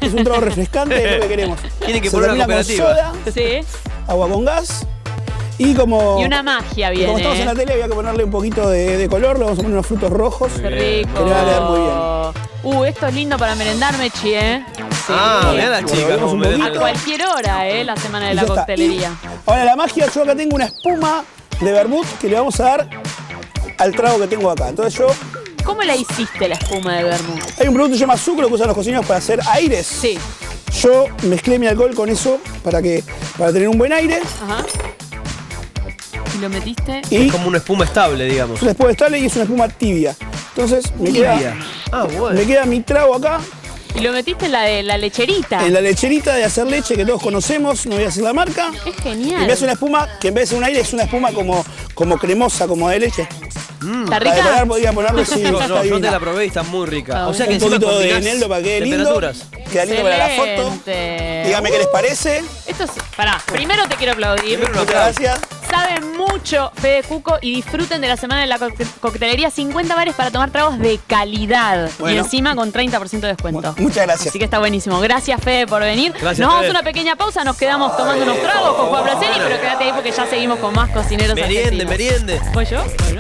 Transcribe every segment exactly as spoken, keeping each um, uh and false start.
es un trago refrescante, es lo que queremos. Tienen que Se poner una termina con cooperativa. soda, Sí. agua con gas. Y como, Y una magia y como viene. estamos en la tele, había que ponerle un poquito de, de color. Le vamos a poner unos frutos rojos. Qué rico. Que le va a quedar muy bien. Uh, esto es lindo para merendar, Mechi, ¿eh? Sí. Ah, mirá la chica. Bueno, cómo un me poquito. A mete- cualquier hora, ¿eh? La semana de Y la ya está. coctelería. Y ahora la magia, yo acá tengo una espuma de vermut que le vamos a dar al trago que tengo acá. Entonces yo, ¿Cómo la hiciste la espuma de vermut? hay un producto que se llama sucro que usan los cocineros para hacer aires. Sí. Yo mezclé mi alcohol con eso para, que, para tener un buen aire. Ajá. Y lo metiste. Y Es como una espuma estable, digamos. después estable y es una espuma tibia. Entonces me Tibia. queda, Ah, bueno. me queda mi trago acá. Y lo metiste en la de la lecherita. En la lecherita de hacer leche que todos conocemos, no voy a decir la marca. Es Y genial. me hace una espuma que en vez de ser un aire es una espuma como, como cremosa, como de leche. ¿Está Para rica? decorar podría ponerle sí, No, está no, yo te divina. la probé y está muy rica. Ah, O sea que Un encima poquito de combinás eneldo para que quede lindo. temperaturas. Queda lindo para la foto. Excelente. Dígame qué les parece. Esto es. Pará, primero te quiero aplaudir. Primero un Muchas aplauso. gracias. Saben mucho Fede Cuco y disfruten de la semana de la co- coctelería. cincuenta bares para tomar tragos de calidad. Y Bueno. encima con treinta por ciento de descuento. Bueno, muchas gracias. Así que está buenísimo. Gracias, Fede, por venir. Gracias, nos vamos Fede. a una pequeña pausa, nos quedamos tomando unos tragos con Juan Braceni, pero quédate ahí porque ya seguimos con más cocineros Meriende, argentinos. meriende. ¿Voy yo? Bueno.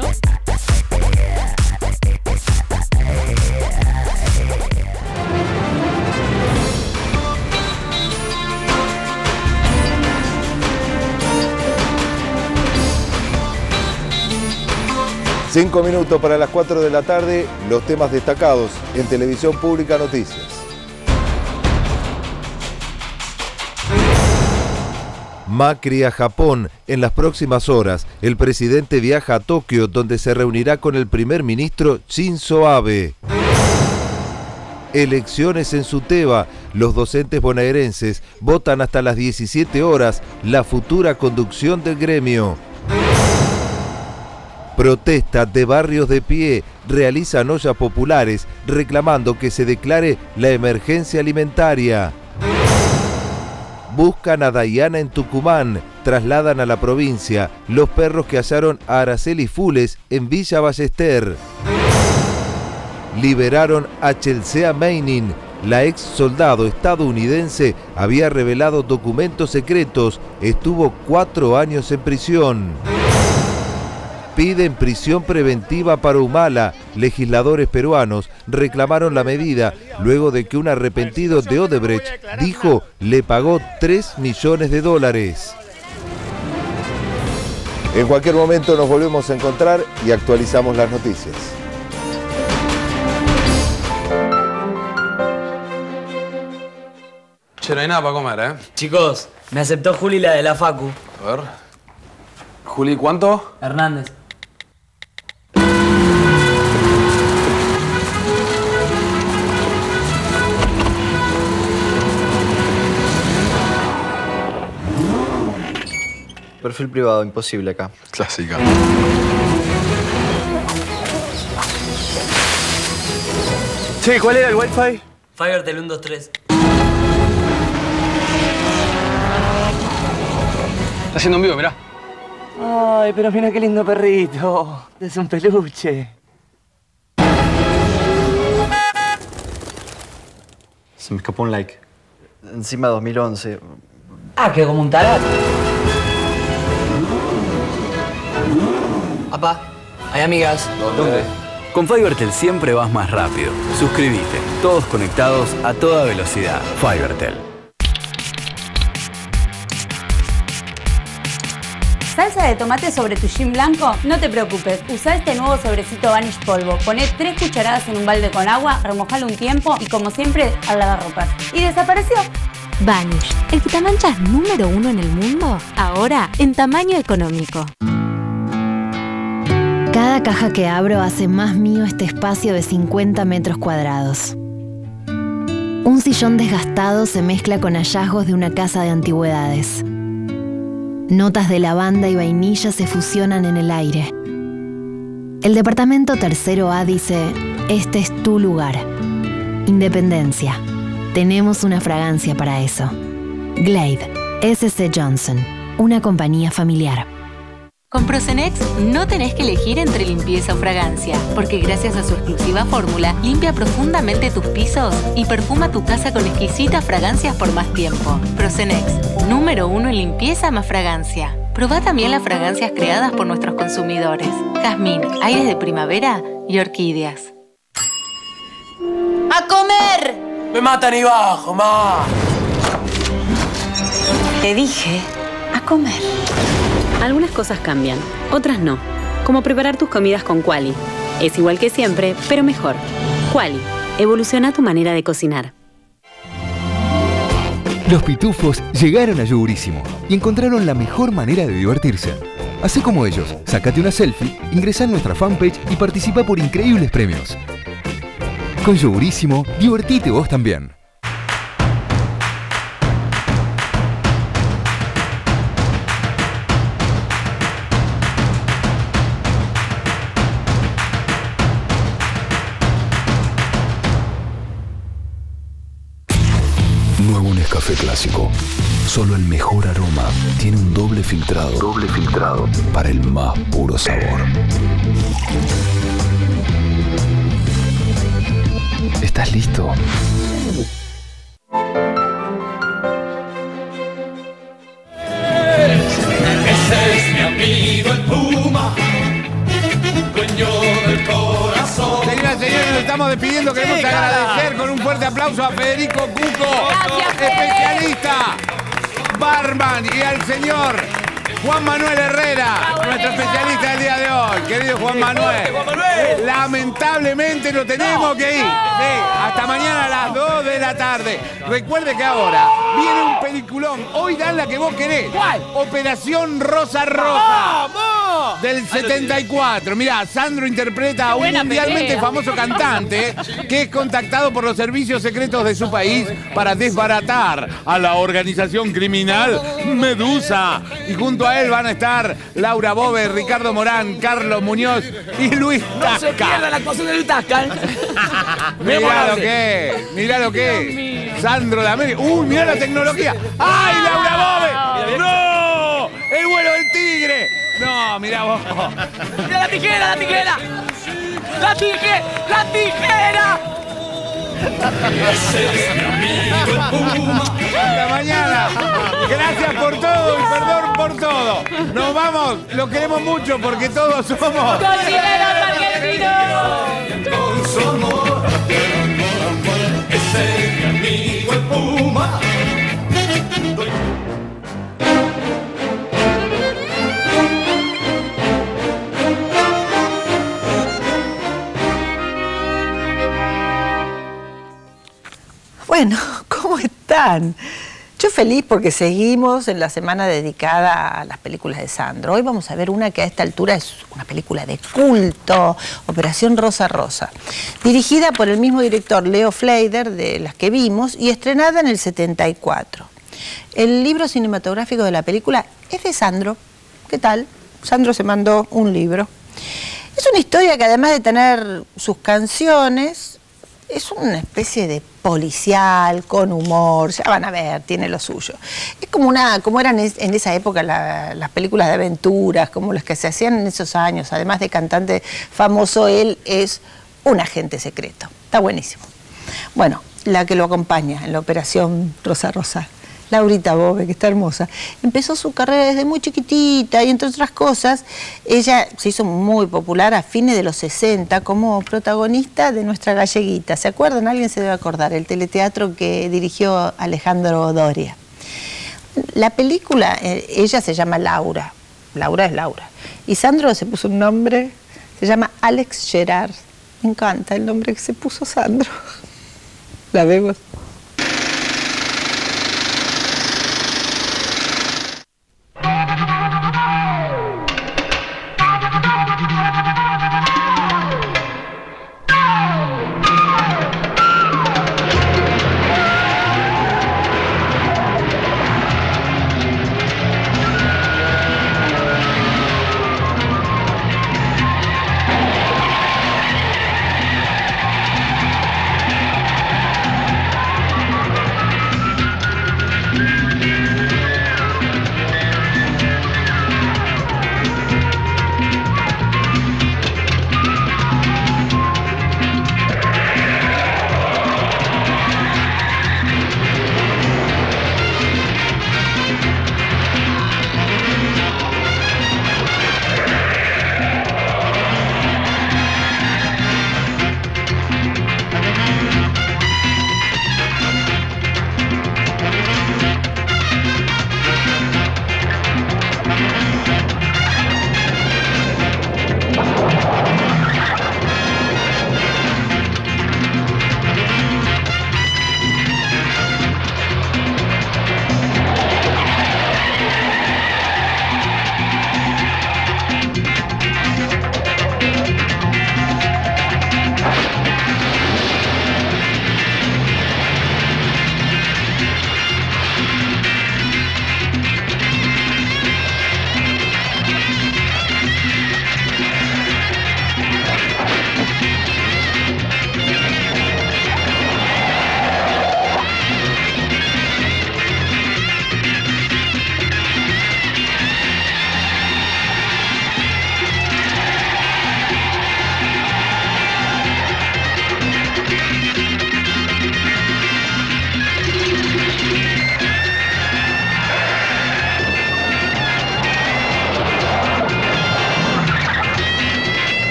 Cinco minutos para las cuatro de la tarde, los temas destacados en Televisión Pública Noticias. Macri a Japón. En las próximas horas, el presidente viaja a Tokio, donde se reunirá con el primer ministro Shinzo Abe. Elecciones en Suteba. Los docentes bonaerenses votan hasta las diecisiete horas la futura conducción del gremio. Protesta de barrios de pie. Realizan ollas populares reclamando que se declare la emergencia alimentaria. Buscan a Dayana en Tucumán, trasladan a la provincia los perros que hallaron a Araceli Fules en Villa Ballester. Liberaron a Chelsea Manning. La ex soldado estadounidense había revelado documentos secretos, estuvo cuatro años en prisión. Piden prisión preventiva para Humala. Legisladores peruanos reclamaron la medida luego de que un arrepentido de Odebrecht dijo le pagó tres millones de dólares. En cualquier momento nos volvemos a encontrar y actualizamos las noticias. Che, no hay nada para comer, ¿eh? Chicos, me aceptó Juli la de la Facu. A ver. Juli, ¿cuánto? Hernández. Perfil privado, imposible acá. Clásica. Che, ¿cuál era el wifi? Fivertel uno dos tres. Está haciendo un vivo, mirá. Ay, pero mira qué lindo perrito. Es un peluche. Se me escapó un like. Encima dos mil once. Ah, que como un tarado. Apá, hay amigas. ¿Dónde? Con Fivertel siempre vas más rápido. Suscríbete. Todos conectados a toda velocidad. Fivertel. ¿Salsa de tomate sobre tu gin blanco? No te preocupes, usa este nuevo sobrecito Vanish polvo. Poné tres cucharadas en un balde con agua, remojalo un tiempo y como siempre, al lavarropas. Y desapareció. Vanish, el quitamanchas número uno en el mundo, ahora en tamaño económico. Cada caja que abro hace más mío este espacio de cincuenta metros cuadrados. Un sillón desgastado se mezcla con hallazgos de una casa de antigüedades. Notas de lavanda y vainilla se fusionan en el aire. El departamento tercero A dice, este es tu lugar. Independencia. Tenemos una fragancia para eso. Glade, S C Johnson, una compañía familiar. Con Prosenex no tenés que elegir entre limpieza o fragancia, porque gracias a su exclusiva fórmula, limpia profundamente tus pisos y perfuma tu casa con exquisitas fragancias por más tiempo. Prosenex, número uno en limpieza más fragancia. Probá también las fragancias creadas por nuestros consumidores. Jazmín, aires de primavera y orquídeas. ¡A comer! Me matan y bajo, ma. Te dije, a comer. Algunas cosas cambian, otras no. Como preparar tus comidas con Quali. Es igual que siempre, pero mejor. Quali, evoluciona tu manera de cocinar. Los pitufos llegaron a Yogurísimo y encontraron la mejor manera de divertirse. Así como ellos, sácate una selfie, ingresa en nuestra fanpage y participa por increíbles premios. Con Yogurísimo, divertite vos también. Nuevo Nescafé Clásico. Solo el mejor aroma tiene un doble filtrado. Doble filtrado para el más puro sabor. ¿Estás listo? Ese es mi amigo el Puma, dueño del corazón. Señoras y señores, nos estamos despidiendo. Queremos Sí, agradecer con un fuerte aplauso a Federico Cuco, Gracias, especialista, barman, y al señor Juan Manuel Herrera, nuestro especialista del día de hoy. Querido Juan Manuel, lamentablemente no tenemos que ir. Sí, hasta mañana a las dos de la tarde. Recuerde que ahora viene un peliculón. Hoy dan la que vos querés. ¿Cuál? Operación Rosa Rosa. ¡Vamos! Del setenta y cuatro. Mirá, Sandro interpreta a un buena mundialmente pelea. famoso cantante que es contactado por los servicios secretos de su país para desbaratar a la organización criminal Medusa. Y junto a él van a estar Laura Bove, Ricardo Morán, Carlos Muñoz y Luis Tasca. No se pierda la actuación de Luis Tasca. Mirá lo que es, mirá lo que es. Sandro de América. ¡Uy, mirá la tecnología! ¡Ay, Laura Bove! ¡No! ¡El vuelo del tigre! No, mirá vos. ¡Mira la tijera, la tijera! ¡La tijera! ¡La tijera! Hasta mañana. Gracias por todo y perdón por todo. Nos vamos, lo queremos mucho porque todos somos. ¡Cocineros argentinos! Con su amor, ese es mi amigo el Puma. Bueno, ¿cómo están? Yo feliz porque seguimos en la semana dedicada a las películas de Sandro. Hoy vamos a ver una que a esta altura es una película de culto, Operación Rosa Rosa, dirigida por el mismo director Leo Fleider, de las que vimos, y estrenada en el setenta y cuatro. El libro cinematográfico de la película es de Sandro. ¿Qué tal? Sandro se mandó un libro. Es una historia que además de tener sus canciones, es una especie de policial, con humor, ya van a ver, tiene lo suyo. Es como una, como eran en esa época la, las películas de aventuras, como las que se hacían en esos años. Además de cantante famoso, él es un agente secreto. Está buenísimo. Bueno, la que lo acompaña en la Operación Rosa Rosa, Laurita Bove, que está hermosa, empezó su carrera desde muy chiquitita y, entre otras cosas, ella se hizo muy popular a fines de los sesenta como protagonista de Nuestra Galleguita. ¿Se acuerdan? Alguien se debe acordar, el teleteatro que dirigió Alejandro Doria. La película, eh, ella se llama Laura, Laura es Laura, y Sandro se puso un nombre, se llama Alex Gerard. Me encanta el nombre que se puso Sandro. La vemos.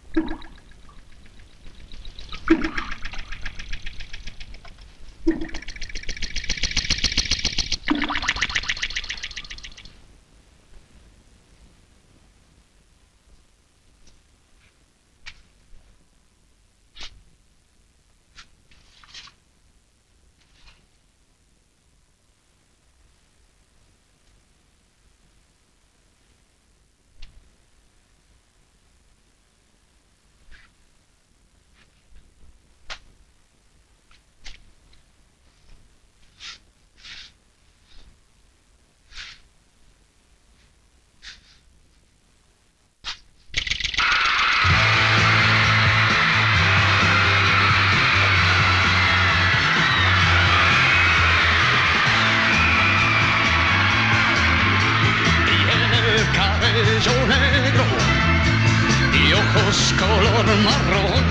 Cabello negro y ojos color marrón,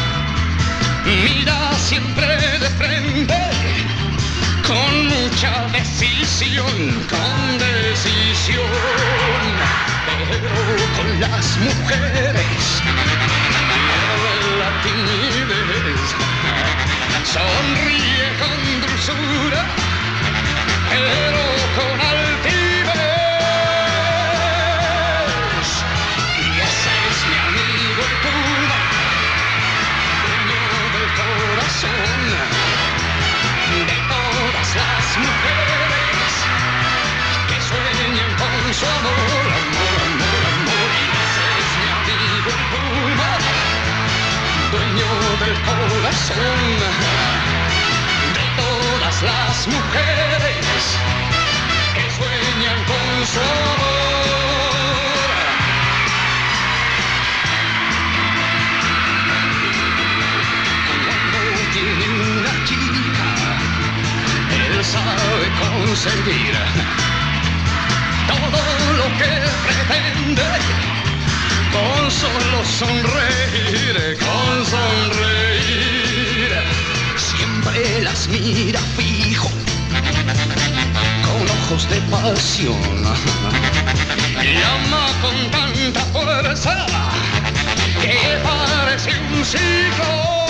mira siempre de frente, con mucha decisión, con decisión, pero con las mujeres pierde la timidez, sonríe con dulzura, pero con altivez. De todas las mujeres que sueñan con su amor, amor, amor, amor. Y ese es mi amigo el Puma, dueño del corazón de todas las mujeres que sueñan con su amor. Tiene una chica, él sabe conseguir todo lo que pretende, con solo sonreír, con sonreír. Siempre las mira fijo, con ojos de pasión, y ama con tanta fuerza que parece un ciclón.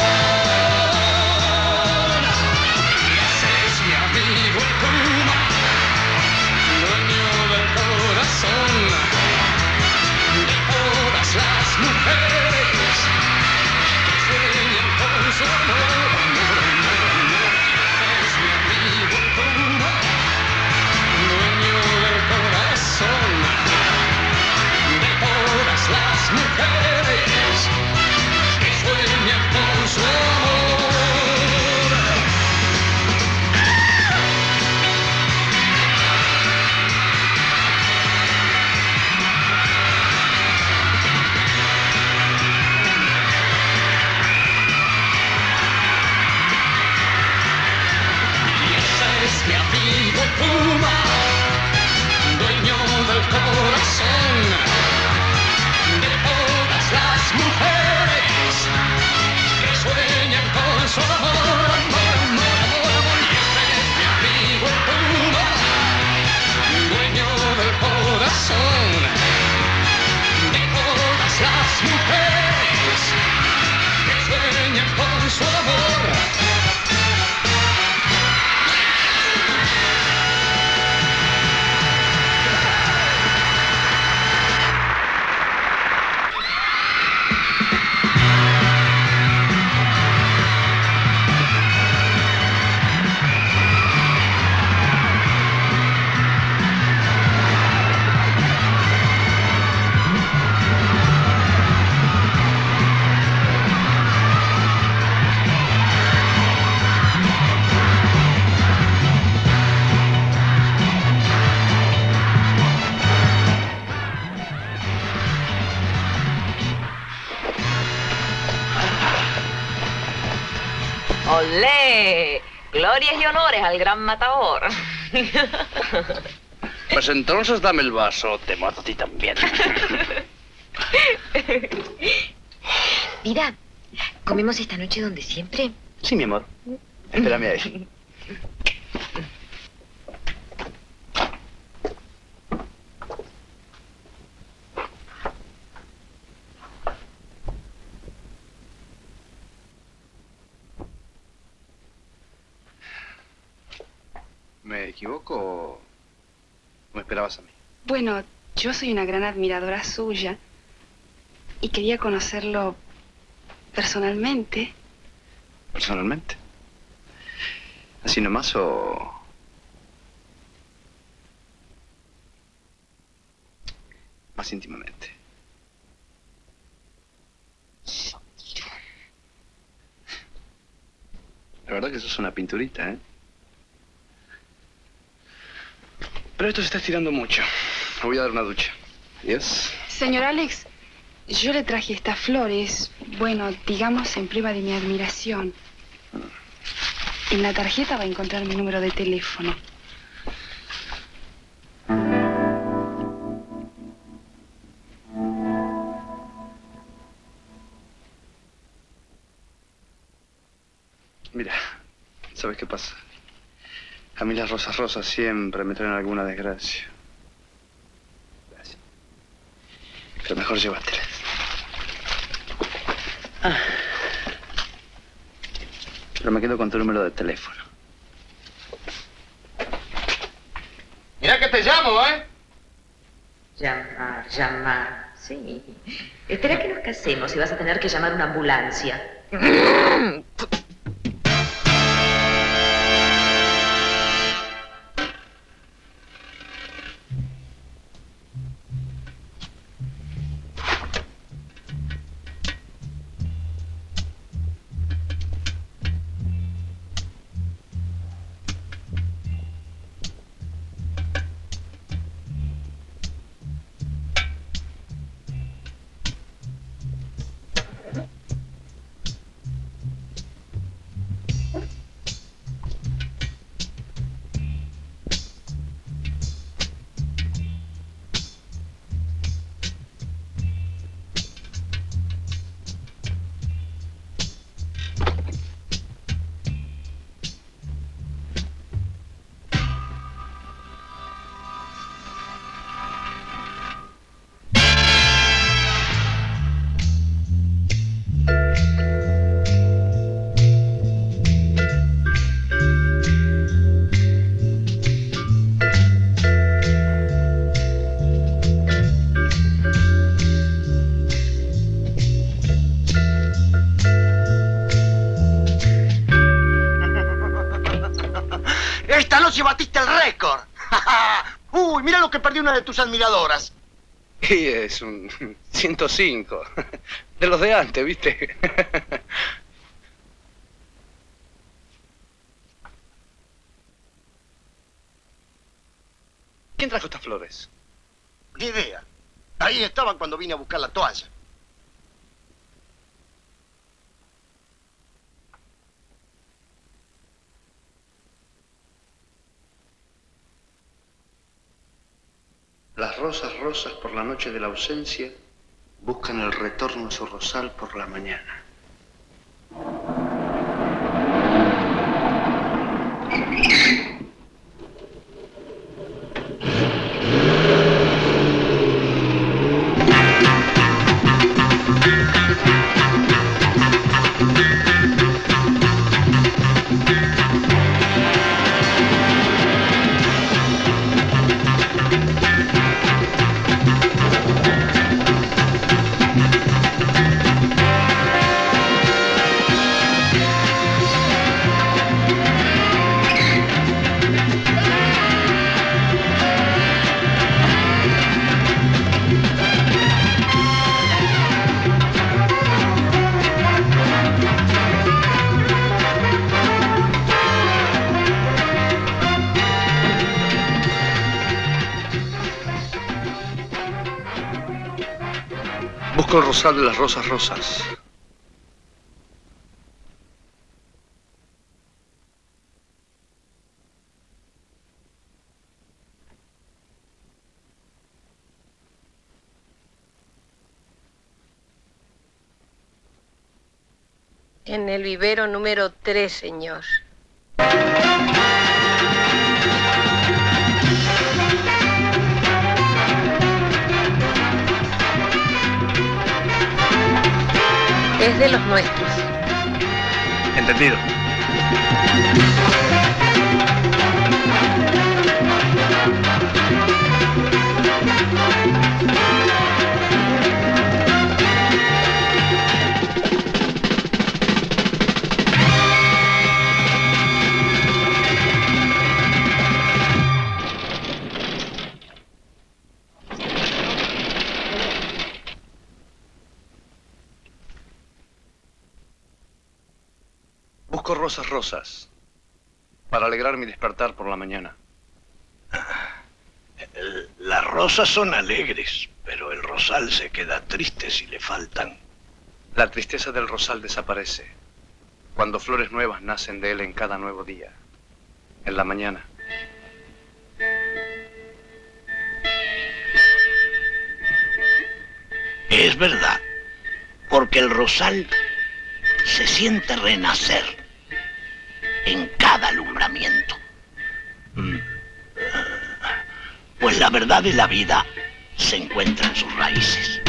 Amigo el Puma, dueño del corazón de todas las mujeres que sueñan con su amor, amor, amor, amor. Es mi amigo el Puma, dueño del corazón de todas las mujeres que sueñan con su amor. Mi amigo Puma, dueño del corazón de todas las mujeres que sueñan con su amor, amor, amor, amor, amor. Y ese es mi amigo Puma, dueño del corazón de todas las mujeres que sueñan con su amor. ¡Olé! Glorias y honores al gran matador. Pues entonces dame el vaso, te mato a ti también. Vida, ¿comemos esta noche donde siempre? Sí, mi amor. Espérame ahí. ¿Me equivoco o me esperabas a mí? Bueno, yo soy una gran admiradora suya y quería conocerlo personalmente. ¿Personalmente? ¿Así nomás o...? Más íntimamente. La verdad que sos una pinturita, ¿eh? Pero esto se está estirando mucho. Me voy a dar una ducha. ¿Adiós? Señor Alex, yo le traje estas flores, bueno, digamos en prueba de mi admiración. En la tarjeta va a encontrar mi número de teléfono. Mira, ¿sabes qué pasa? A mí las rosas rosas siempre me traen alguna desgracia. Gracias. Pero mejor llévatelas. Ah. Pero me quedo con tu número de teléfono. Mira que te llamo, ¿eh? Llamar, llamar, sí. Espera que nos casemos y vas a tener que llamar una ambulancia. Esta noche batiste el récord. Uy, mira lo que perdió una de tus admiradoras. Y es un ciento cinco. De los de antes, ¿viste? ¿Quién trajo estas flores? Ni idea. Ahí estaban cuando vine a buscar la toalla. Las rosas rosas por la noche de la ausencia buscan el retorno a su rosal por la mañana. Busco el rosal de las rosas rosas. En el vivero número tres, señor. Es de los nuestros. Entendido. Busco rosas rosas para alegrar mi despertar por la mañana. Las rosas son alegres, pero el rosal se queda triste si le faltan. La tristeza del rosal desaparece cuando flores nuevas nacen de él en cada nuevo día, en la mañana. Es verdad, porque el rosal se siente renacer en cada alumbramiento. Pues la verdad de la vida se encuentra en sus raíces.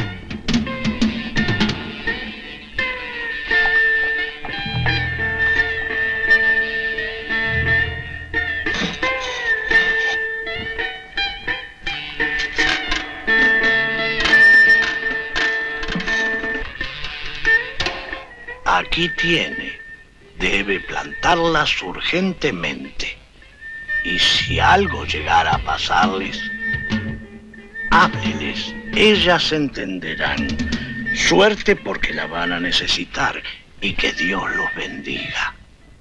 Aquí tiene. Debe plantarlas urgentemente. Y si algo llegara a pasarles, hábleles. Ellas entenderán. Suerte porque la van a necesitar. Y que Dios los bendiga.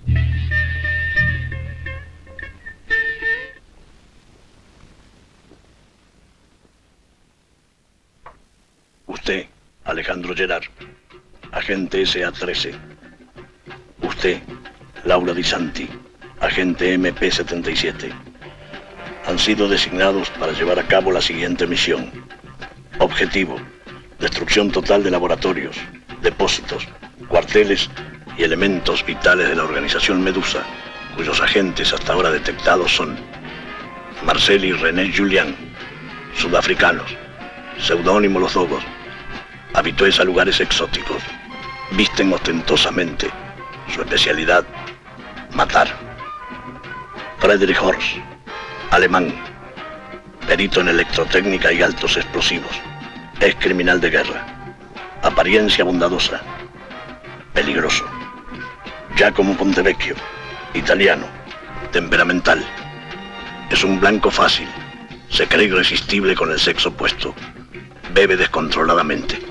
Usted, Alejandro Gerard, agente S A trece. Usted, Laura Di Santi, agente M P setenta y siete. Han sido designados para llevar a cabo la siguiente misión. Objetivo: destrucción total de laboratorios, depósitos, cuarteles y elementos vitales de la organización Medusa, cuyos agentes hasta ahora detectados son Marcel y René Julián, sudafricanos, seudónimo Los Dogos, habitués a lugares exóticos, visten ostentosamente, su especialidad, matar. Friedrich Horst, alemán, perito en electrotécnica y altos explosivos, es criminal de guerra, apariencia bondadosa, peligroso. Giacomo Pontevecchio, italiano, temperamental, es un blanco fácil, se cree irresistible con el sexo opuesto, bebe descontroladamente.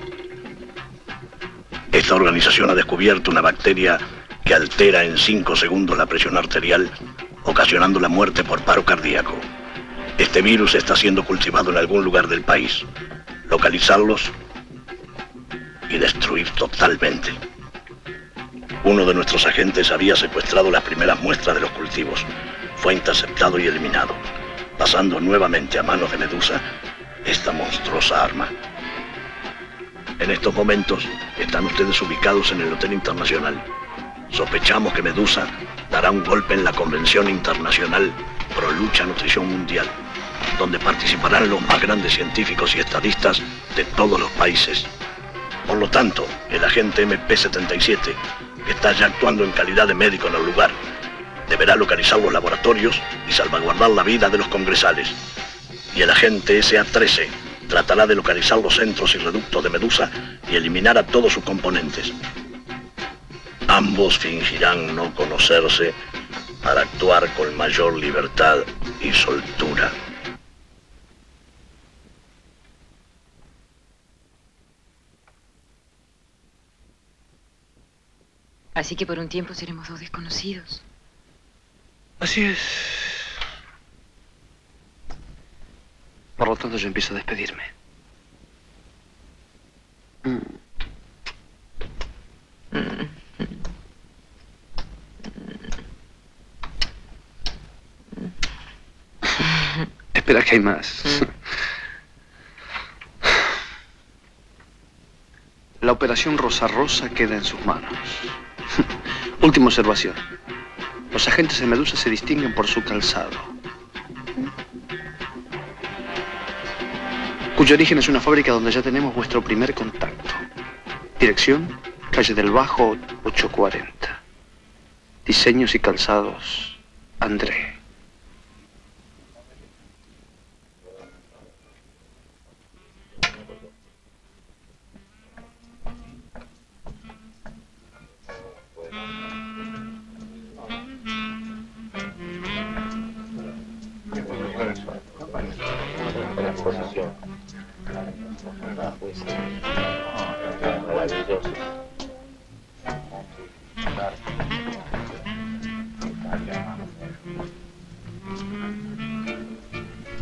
Esta organización ha descubierto una bacteria que altera en cinco segundos la presión arterial, ocasionando la muerte por paro cardíaco. Este virus está siendo cultivado en algún lugar del país. Localizarlos y destruir totalmente. Uno de nuestros agentes había secuestrado las primeras muestras de los cultivos. Fue interceptado y eliminado, pasando nuevamente a manos de Medusa esta monstruosa arma. En estos momentos están ustedes ubicados en el Hotel Internacional. Sospechamos que Medusa dará un golpe en la Convención Internacional Pro Lucha Nutrición Mundial, donde participarán los más grandes científicos y estadistas de todos los países. Por lo tanto, el agente M P setenta y siete, que está ya actuando en calidad de médico en el lugar, deberá localizar los laboratorios y salvaguardar la vida de los congresales. Y el agente S A trece tratará de localizar los centros y reductos de Medusa y eliminar a todos sus componentes. Ambos fingirán no conocerse para actuar con mayor libertad y soltura. Así que por un tiempo seremos dos desconocidos. Así es. Por lo tanto, yo empiezo a despedirme. Mm. Mm. Espera que hay más. La operación Rosa Rosa queda en sus manos. Última observación. Los agentes de Medusa se distinguen por su calzado, cuyo origen es una fábrica donde ya tenemos vuestro primer contacto. Dirección, calle del Bajo, ocho cuarenta. Diseños y calzados, André.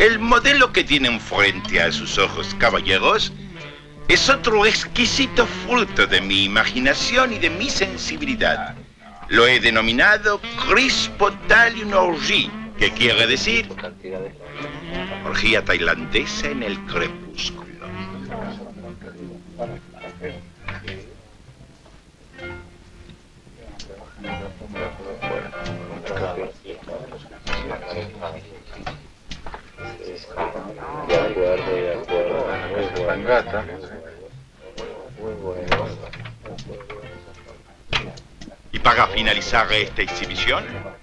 El modelo que tienen frente a sus ojos, caballeros, es otro exquisito fruto de mi imaginación y de mi sensibilidad. Lo he denominado Crispo-Talion Orgy, que quiere decir orgía tailandesa en el crepúsculo. De acuerdo, de acuerdo. Muy gata. Muy bueno. Y para finalizar esta exhibición,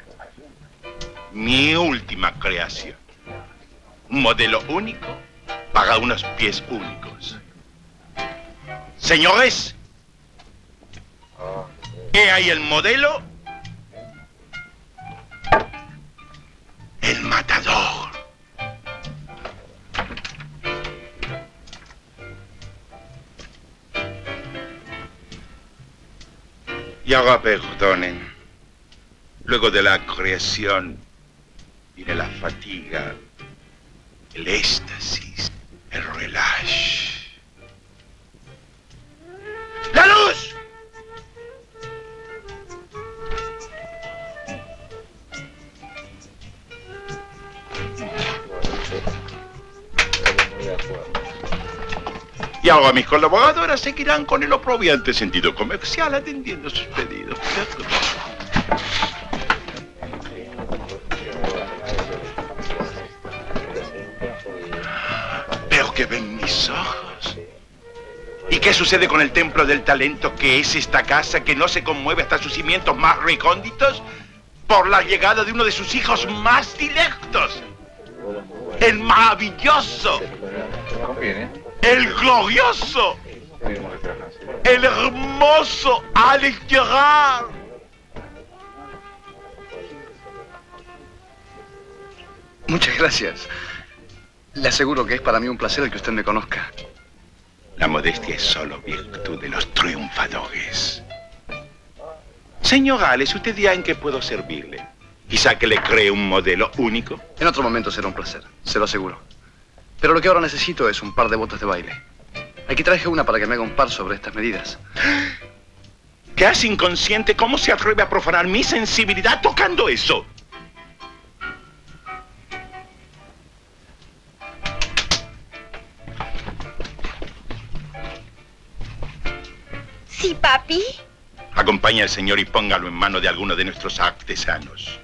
mi última creación. Un modelo único para unos pies únicos. Señores, ¿he ahí el modelo? El matador. Y ahora perdonen, luego de la creación viene la fatiga, el éxtasis, el relax. ¡La luz! Y ahora mis colaboradoras seguirán con el oprobiante sentido comercial atendiendo sus pedidos. Veo que ven mis ojos. ¿Y qué sucede con el templo del talento que es esta casa que no se conmueve hasta sus cimientos más recónditos por la llegada de uno de sus hijos más dilectos? El maravilloso. El glorioso, el hermoso Alex Gerard. Muchas gracias. Le aseguro que es para mí un placer el que usted me conozca. La modestia es solo virtud de los triunfadores. Señor Alex, ¿usted dirá en qué puedo servirle? Quizá que le cree un modelo único. En otro momento será un placer, se lo aseguro. Pero lo que ahora necesito es un par de botas de baile. Aquí traje una para que me haga un par sobre estas medidas. ¿Qué hace inconsciente? ¿Cómo se atreve a profanar mi sensibilidad tocando eso? Sí, papi. Acompaña al señor y póngalo en mano de alguno de nuestros artesanos.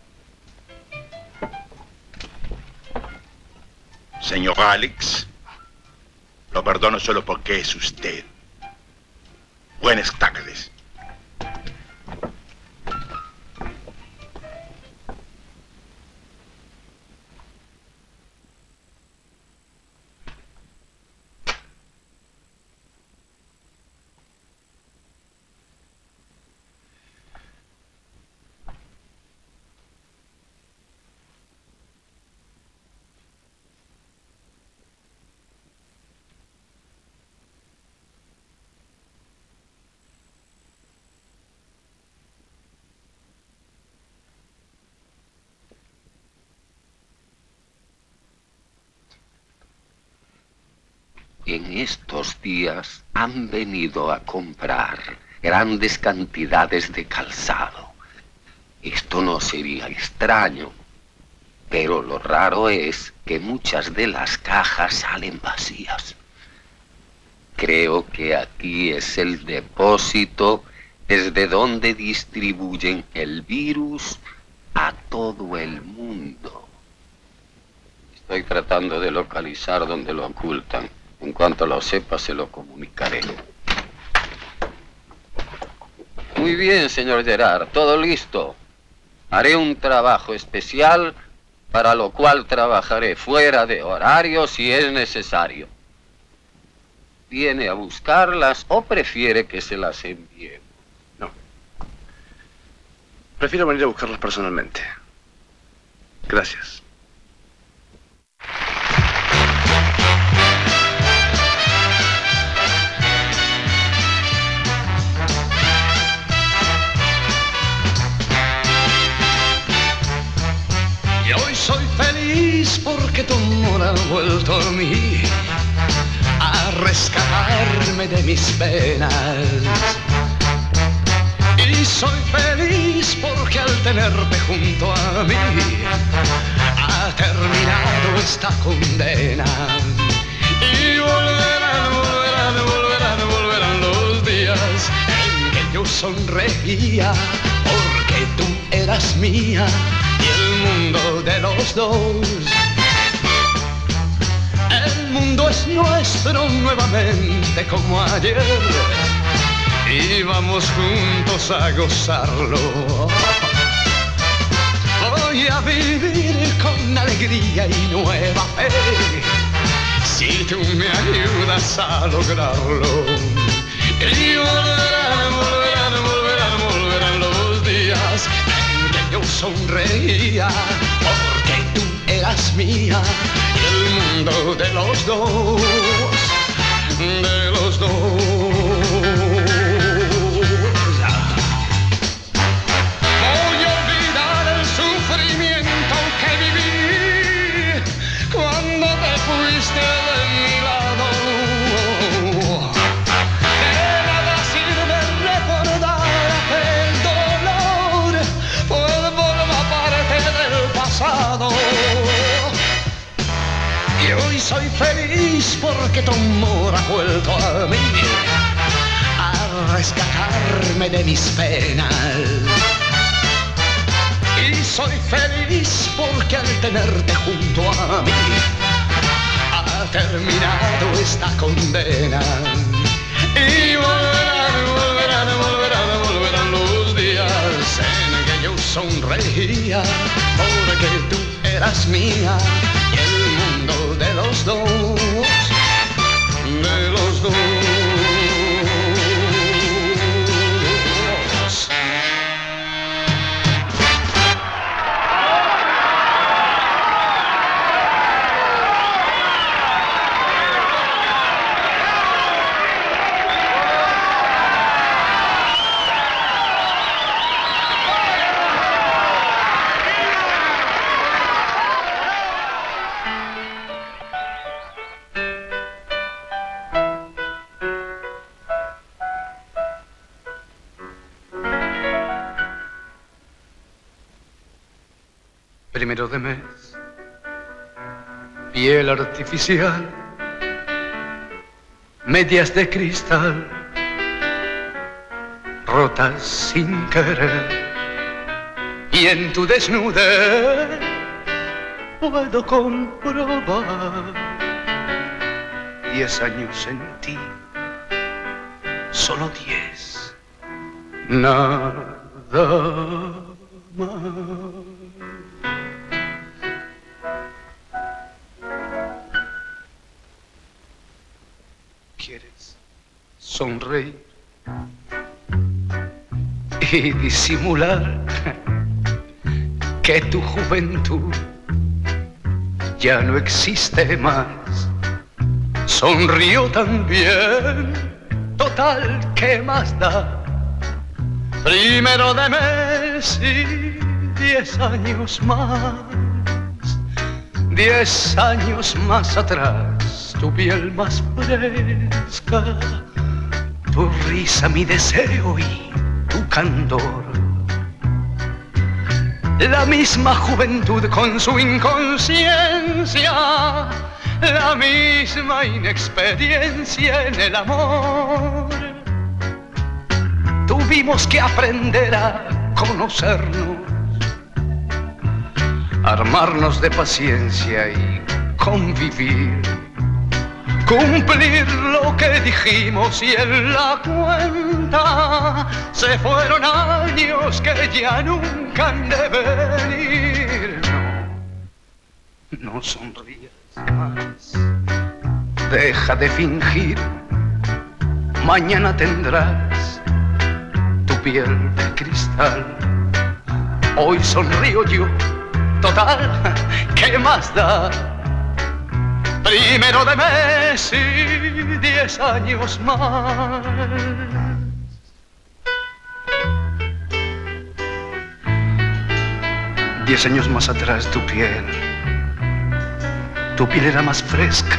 Señor Alex, lo perdono solo porque es usted. Buenas tardes. En estos días han venido a comprar grandes cantidades de calzado. Esto no sería extraño, pero lo raro es que muchas de las cajas salen vacías. Creo que aquí es el depósito desde donde distribuyen el virus a todo el mundo. Estoy tratando de localizar dónde lo ocultan. En cuanto lo sepa, se lo comunicaré. Muy bien, señor Gerard, todo listo. Haré un trabajo especial, para lo cual trabajaré fuera de horario si es necesario. ¿Viene a buscarlas o prefiere que se las envíe? No. Prefiero venir a buscarlas personalmente. Gracias. Y hoy soy feliz porque tu amor ha vuelto a mí, a rescatarme de mis penas. Y soy feliz porque al tenerte junto a mí ha terminado esta condena. Y volverán, volverán, volverán, volverán los días en que yo sonreía porque tú eras mía y el mundo de los dos. El mundo es nuestro nuevamente como ayer y vamos juntos a gozarlo. Voy a vivir con alegría y nueva fe si tú me ayudas a lograrlo. Y volverán, volverán, volverán, volverán los días en que yo sonreía porque tú eras mía y el mundo de los dos, de los dos. Voy a olvidar el sufrimiento que viví cuando te fuiste de mi lado. De nada sirve recordar el dolor, pues forma parte del pasado. Y hoy soy feliz porque tu amor ha vuelto a mí, a rescatarme de mis penas. Y soy feliz porque al tenerte junto a mí ha terminado esta condena. Y volverán, volverán, volverán, volverán los días en que yo sonreía porque tú eras mía y el mundo de los dos, de los dos. Primero de mes, piel artificial, medias de cristal, rotas sin querer, y en tu desnudez puedo comprobar diez años en ti, solo diez, nada más. ¿Quieres sonreír y disimular que tu juventud ya no existe más? Sonrío también, total, ¿qué más da? Primero de mes y diez años más, diez años más atrás, tu piel más fresca, tu risa mi deseo y tu candor. La misma juventud con su inconsciencia, la misma inexperiencia en el amor. Tuvimos que aprender a conocernos, armarnos de paciencia y convivir, cumplir lo que dijimos y en la cuenta se fueron años que ya nunca han de venir. No, no sonrías más, deja de fingir, mañana tendrás tu piel de cristal. Hoy sonrío yo, total, ¿qué más da? Primero de mes y diez años más. Diez años más atrás tu piel tu piel era más fresca.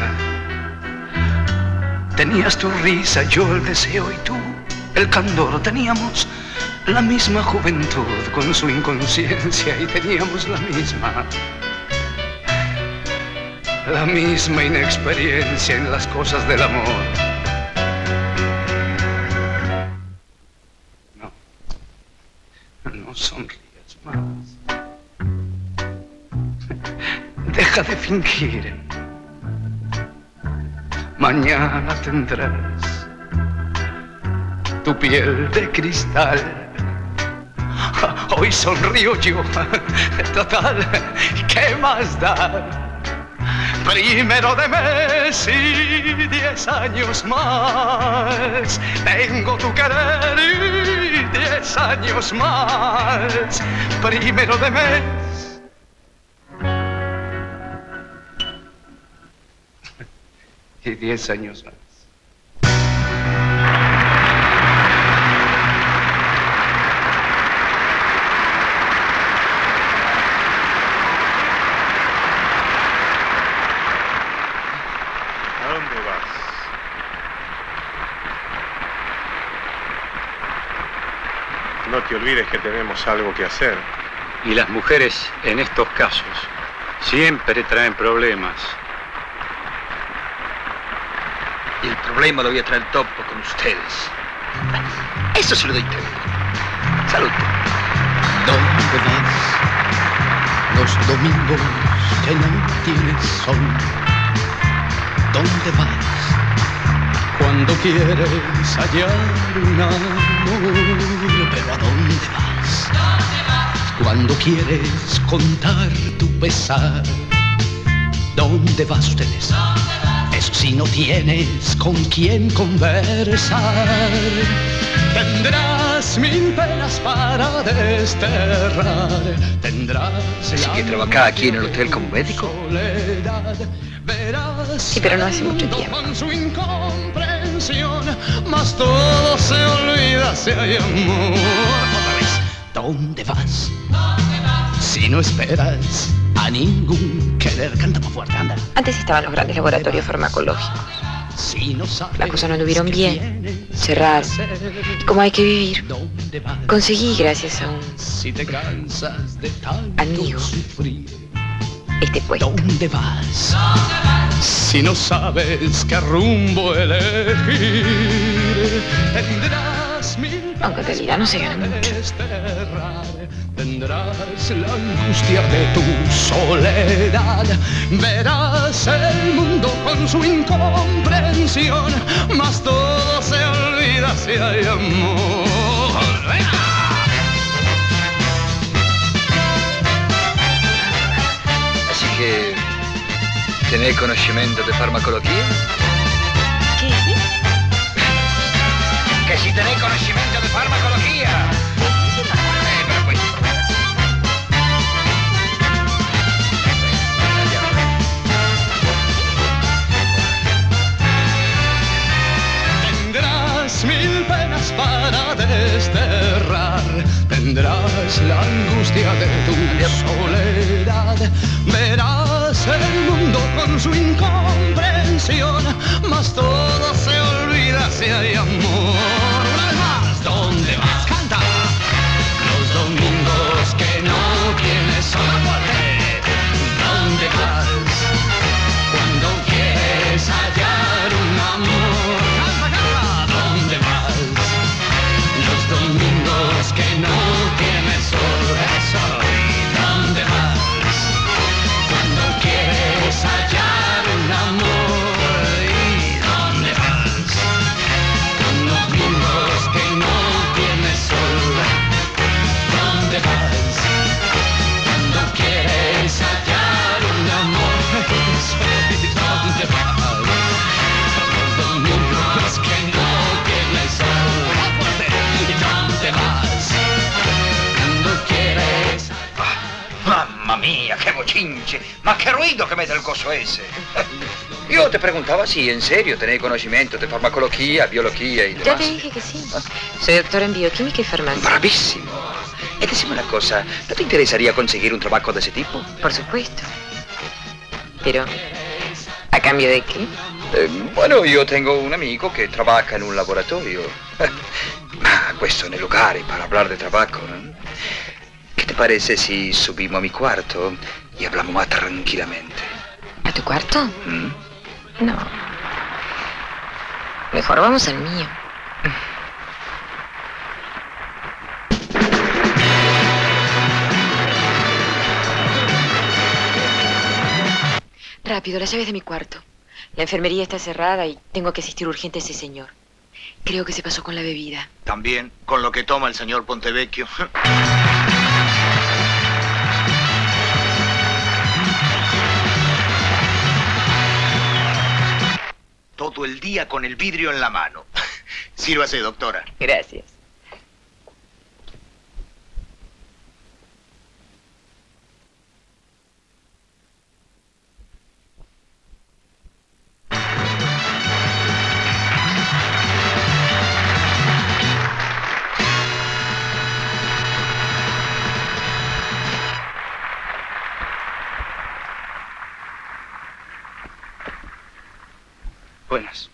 Tenías tu risa, yo el deseo y tú el candor. Teníamos la misma juventud con su inconsciencia y teníamos la misma, la misma inexperiencia en las cosas del amor. No, no sonrías más. Deja de fingir. Mañana tendrás tu piel de cristal. Hoy sonrío yo. Total, ¿qué más da? Primero de mes y diez años más. Tengo tu querer y diez años más. Primero de mes. Y diez años más. ¿A dónde vas? No te olvides que tenemos algo que hacer. Y las mujeres, en estos casos, siempre traen problemas. Y el problema lo voy a traer topo con ustedes. Eso se lo doy todo. Salud. ¿Dónde vas? Los domingos que no tienes sol. ¿Dónde vas? Cuando quieres hallar un amor. Pero ¿a dónde vas? Cuando quieres contar tu pesar. ¿Dónde vas ustedes? Eso si no tienes con quién conversar. Tendrás mil penas para desterrar. Tendrás. ¿Así que trabaja aquí en el hotel como médico? Sí, pero no hace mucho tiempo. Con su incomprensión, mas todo se olvida si hay amor. Otra vez. ¿Dónde vas? Si no esperas a ningún querer, canta más fuerte, anda. Antes estaban los grandes laboratorios farmacológicos. Las cosas no anduvieron bien, cerraron. Y como hay que vivir, conseguí, gracias a un amigo, este puesto. ¿Dónde vas? Si no sabes qué rumbo elegir, tendrás mil. Aunque en realidad no se gana mucho. Tendrás la angustia de tu soledad. Verás el mundo con su incomprensión, mas todo se olvida si hay amor. Así que, ¿tenés conocimiento de farmacología? ¿Qué? Que si tenés conocimiento de farmacología. Eh, pero pues. Tendrás mil penas para desterrar. Tendrás la angustia de tu soledad. Verás el mundo con su incomprensión, mas todo se olvida si hay amor. Una vez más, ¿dónde vas? Canta. Los domingos que no tienes sol. ¿Dónde vas? Cuando quieres hallar un amor. Canta, canta. ¿Dónde vas? Los domingos que no tienes sol. Eso. ¿Dónde vas? Cuando quieres hallar un amor. ¿Y dónde vas? Con los domingos que no tienes sol. ¿Dónde vas? Cuando quieres hallar un amor. ¿Dónde vas? Los domingos que no tienes sol. ¿Dónde vas? Cuando quieres. Mamma mía, qué bochinche. Ma qué ruido que mete el coso ese. Yo te preguntaba si en serio tenés conocimiento de farmacología, biología y demás. Ya te dije que sí. Soy doctora en bioquímica y farmacia. Bravísimo. Y decime una cosa, ¿no te interesaría conseguir un trabajo de ese tipo? Por supuesto. Pero cambio de qué? Eh, bueno, io tengo un amico che trabaja in un laboratorio. Ma questo nei locali para hablar de trabajo, ¿no? ¿Qué te parece si subimos a mi cuarto y hablamos más tranquilamente? ¿A tu cuarto? ¿Mm? No. Mejor vamos al mío. Rápido, las llaves de mi cuarto. La enfermería está cerrada y tengo que asistir urgente a ese señor. Creo que se pasó con la bebida. También con lo que toma el señor Pontevecchio. Todo el día con el vidrio en la mano. Sírvase, doctora. Gracias. Buenas.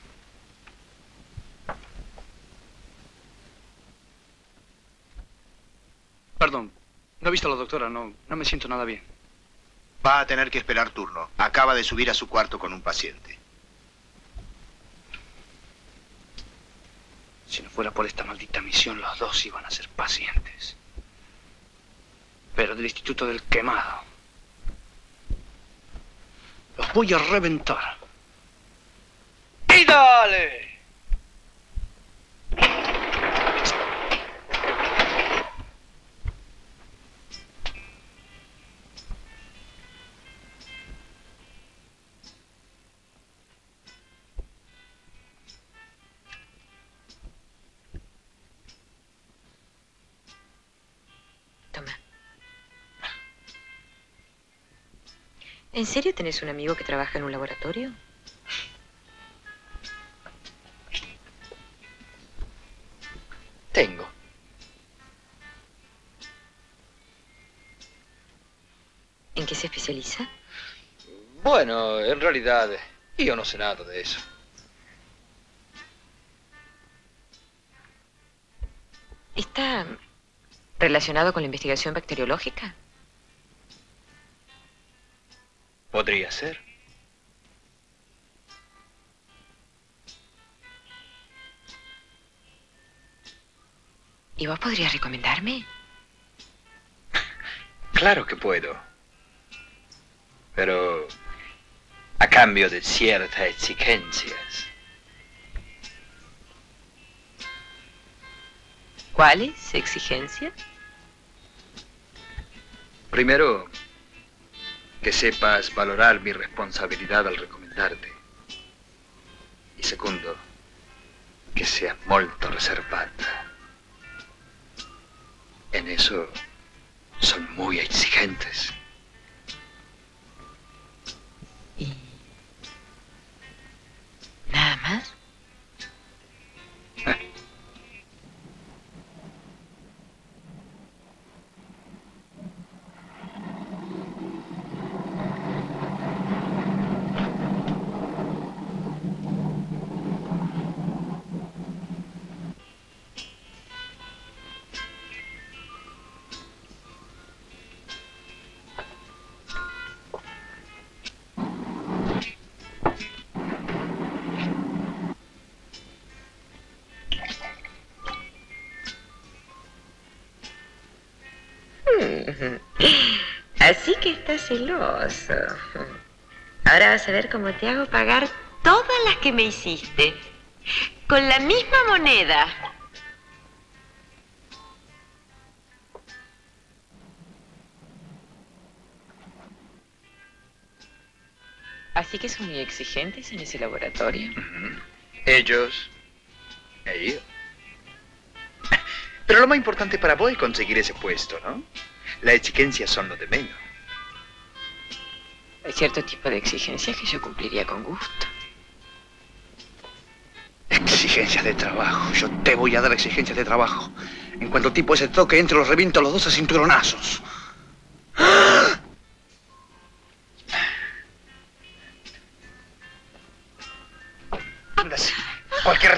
Perdón, no he visto a la doctora, no, no me siento nada bien. Va a tener que esperar turno. Acaba de subir a su cuarto con un paciente. Si no fuera por esta maldita misión, los dos iban a ser pacientes. Pero del Instituto del Quemado. Los voy a reventar. ¡Y dale! Toma. ¿En serio tenés un amigo que trabaja en un laboratorio? Tengo. ¿En qué se especializa? Bueno, en realidad, yo no sé nada de eso. ¿Está relacionado con la investigación bacteriológica? Podría ser. ¿Y vos podrías recomendarme? Claro que puedo. Pero a cambio de ciertas exigencias. ¿Cuáles exigencias? Primero, que sepas valorar mi responsabilidad al recomendarte. Y segundo, que seas molto reservata. En eso son muy exigentes. ¿Y nada más? Así que estás celoso. Ahora vas a ver cómo te hago pagar todas las que me hiciste. Con la misma moneda. Así que son muy exigentes en ese laboratorio. Uh-huh. Ellos e yo. Pero lo más importante para vos es conseguir ese puesto, ¿no? Las exigencias son lo de menos. Hay cierto tipo de exigencias que yo cumpliría con gusto. Exigencias de trabajo. Yo te voy a dar exigencias de trabajo. En cuanto tipo ese toque entre los reviento a los dos a cinturonazos.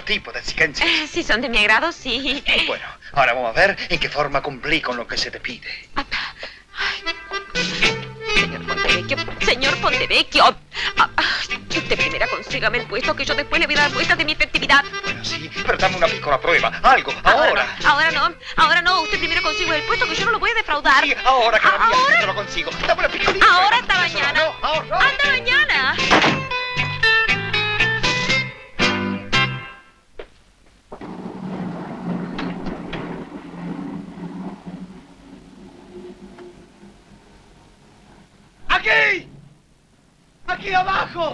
tipo de exigencias. Eh, si son de mi agrado, sí. Bueno, ahora vamos a ver en qué forma cumplí con lo que se te pide. Señor Pontevecchio, señor Pontevecchio. Ah, ah, usted primero consígame el puesto que yo después le voy a dar muestras de mi efectividad. Bueno, sí, pero dame una piccola prueba. Algo, ahora. Ahora no, ahora no, ahora no. Usted primero consigue el puesto que yo no lo voy a defraudar. Sí, ahora, cara mía, ¿Ahora? que te lo consigo. Dame una piccolita. Ahora hasta mañana. No, ahora no. Hasta mañana. ¡Aquí! ¡Aquí abajo!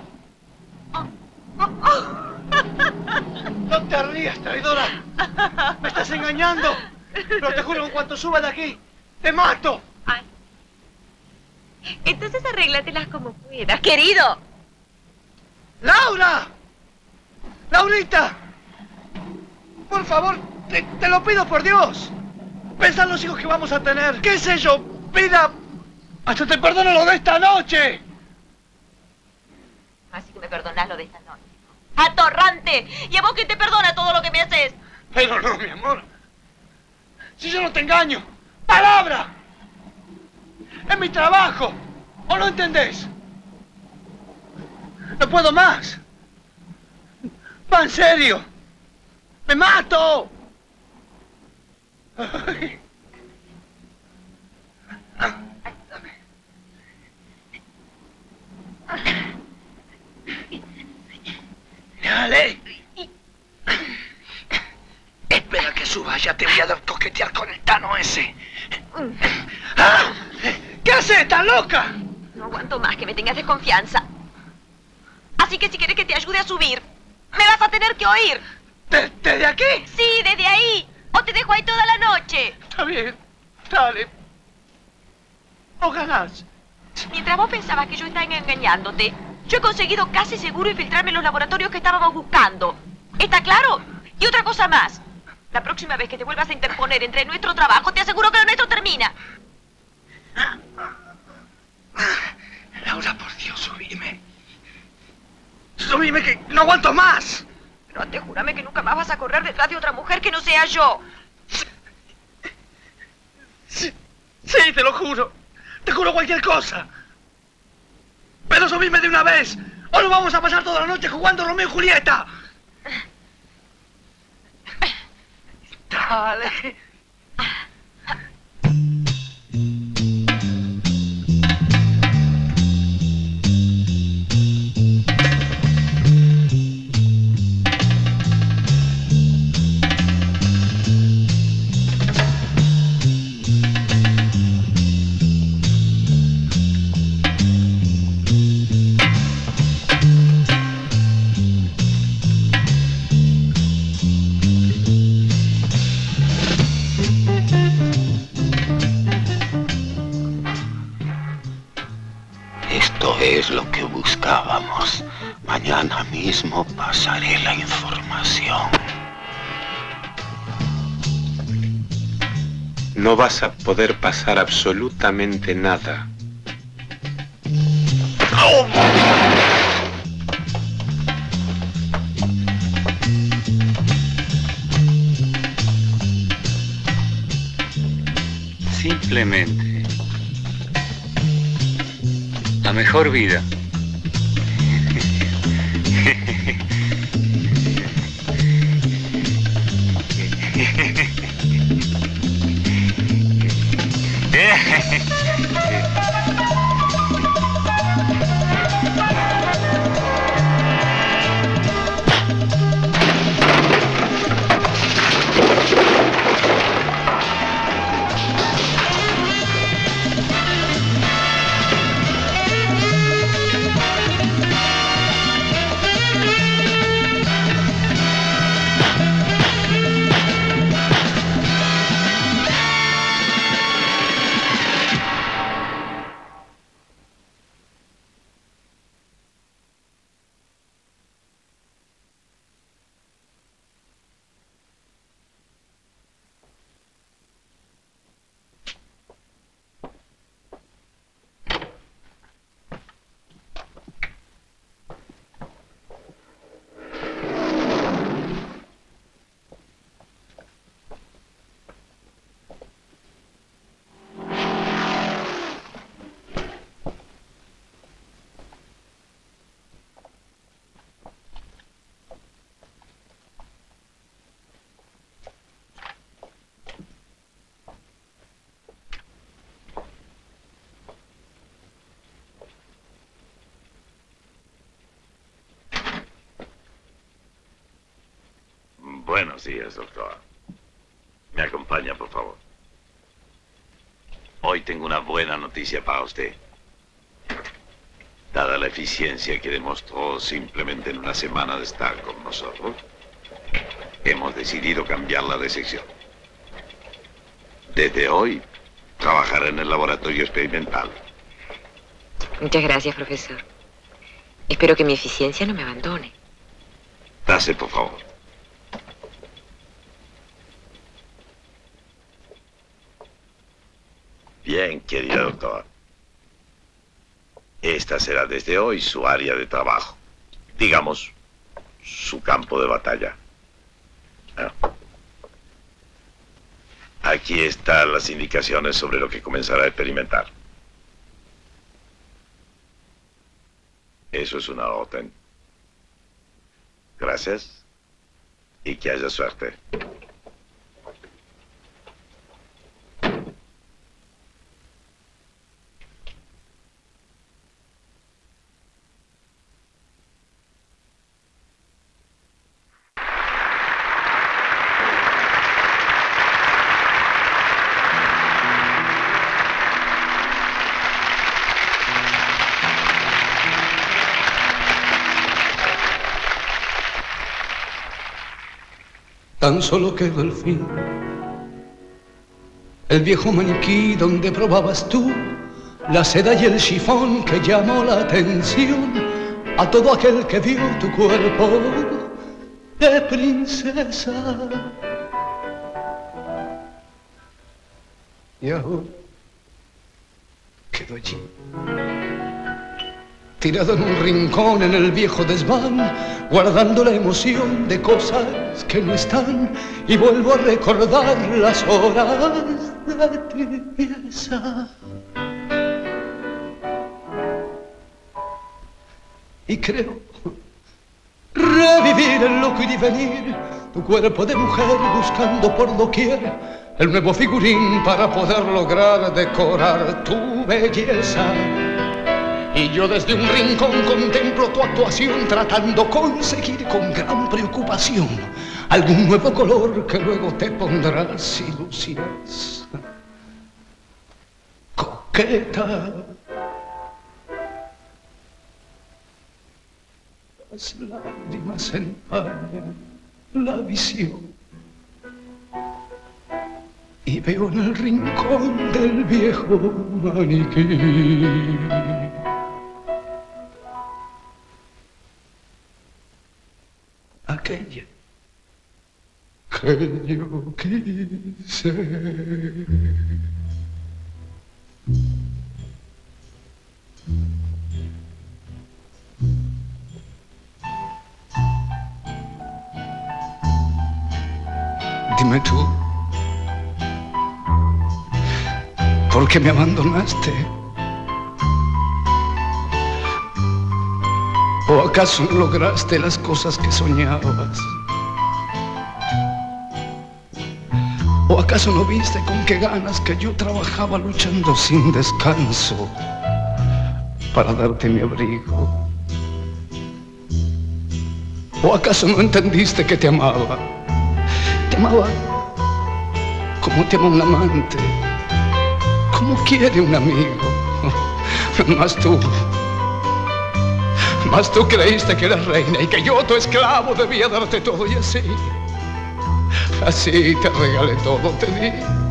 No te rías, traidora. Me estás engañando. Pero te juro que en cuanto suba de aquí, te mato. Ay. Entonces arréglatelas como puedas, querido. ¡Laura! ¡Laurita! Por favor, te, te lo pido por Dios. Pensá en los hijos que vamos a tener. ¿Qué sé yo? Pida... ¡Hasta te perdono lo de esta noche! Así que me perdonás lo de esta noche. ¡Atorrante! ¿Y a vos quién te perdona todo lo que me haces? Pero no, mi amor. Si yo no te engaño. ¡Palabra! Es mi trabajo. ¿O no entendés? No puedo más. Va en serio. ¡Me mato! Ay. Dale. Espera que suba, ya te voy a dar coquetear con el Tano ese. ¡Ah! ¿Qué haces? ¿Estás loca? No aguanto más que me tengas desconfianza. Así que si quieres que te ayude a subir, me vas a tener que oír. ¿De- ¿Desde aquí? Sí, desde ahí. O te dejo ahí toda la noche. Está bien. Dale. O ganás. Mientras vos pensabas que yo estaba engañándote, yo he conseguido casi seguro infiltrarme en los laboratorios que estábamos buscando. ¿Está claro? Y otra cosa más. La próxima vez que te vuelvas a interponer entre nuestro trabajo, te aseguro que lo nuestro termina. Laura, por Dios, subime. Subime que no aguanto más. Pero antes júrame que nunca más vas a correr detrás de otra mujer que no sea yo. Sí, sí, te lo juro. Te juro cualquier cosa. Pero subime de una vez. O nos vamos a pasar toda la noche jugando Romeo y Julieta. Dale. Esto es lo que buscábamos. Mañana mismo pasaré la información. No vas a poder pasar absolutamente nada. Simplemente la mejor vida. Buenos días, doctor. Me acompaña, por favor. Hoy tengo una buena noticia para usted. Dada la eficiencia que demostró simplemente en una semana de estar con nosotros, hemos decidido cambiarla de sección. Desde hoy, trabajará en el laboratorio experimental. Muchas gracias, profesor. Espero que mi eficiencia no me abandone. Pase, por favor. Bien, querida doctora. Esta será desde hoy su área de trabajo. Digamos, su campo de batalla. Ah. Aquí están las indicaciones sobre lo que comenzará a experimentar. Eso es una orden. Gracias y que haya suerte. Tan solo quedó el fin, el viejo maniquí donde probabas tú la seda y el chifón que llamó la atención a todo aquel que vio tu cuerpo de princesa. Y ahora quedó allí, tirado en un rincón en el viejo desván, guardando la emoción de cosas que no están, y vuelvo a recordar las horas de tibieza. Y creo revivir el loco y divenir, tu cuerpo de mujer buscando por doquier el nuevo figurín para poder lograr decorar tu belleza. Y yo desde un rincón contemplo tu actuación, tratando conseguir con gran preocupación algún nuevo color que luego te pondrás si lucirás coqueta. Las lágrimas empañan la visión y veo en el rincón del viejo maniquí aquella que yo quise. Dime tú, ¿por qué me abandonaste? ¿O acaso no lograste las cosas que soñabas? ¿O acaso no viste con qué ganas que yo trabajaba luchando sin descanso para darte mi abrigo? ¿O acaso no entendiste que te amaba? Te amaba como te ama un amante, como quiere un amigo. Mas tú, mas tú creíste que eras reina y que yo, tu esclavo, debía darte todo, y así, así te regalé todo, te di.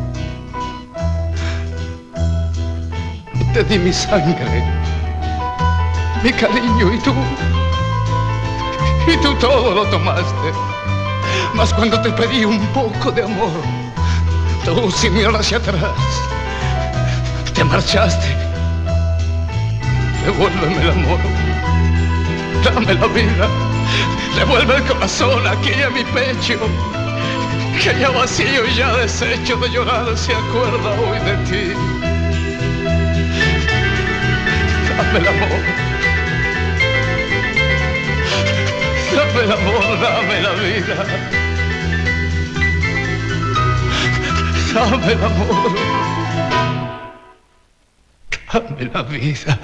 Te di mi sangre, mi cariño, y tú, y tú todo lo tomaste. Mas cuando te pedí un poco de amor, tú, sin mirar hacia atrás, te marchaste. Devuélveme el amor, dame la vida, devuelve el corazón aquí en mi pecho, que ya vacío y ya deshecho de llorar se acuerda hoy de ti. Dame el amor, dame el amor, dame la vida, dame el amor, dame la vida.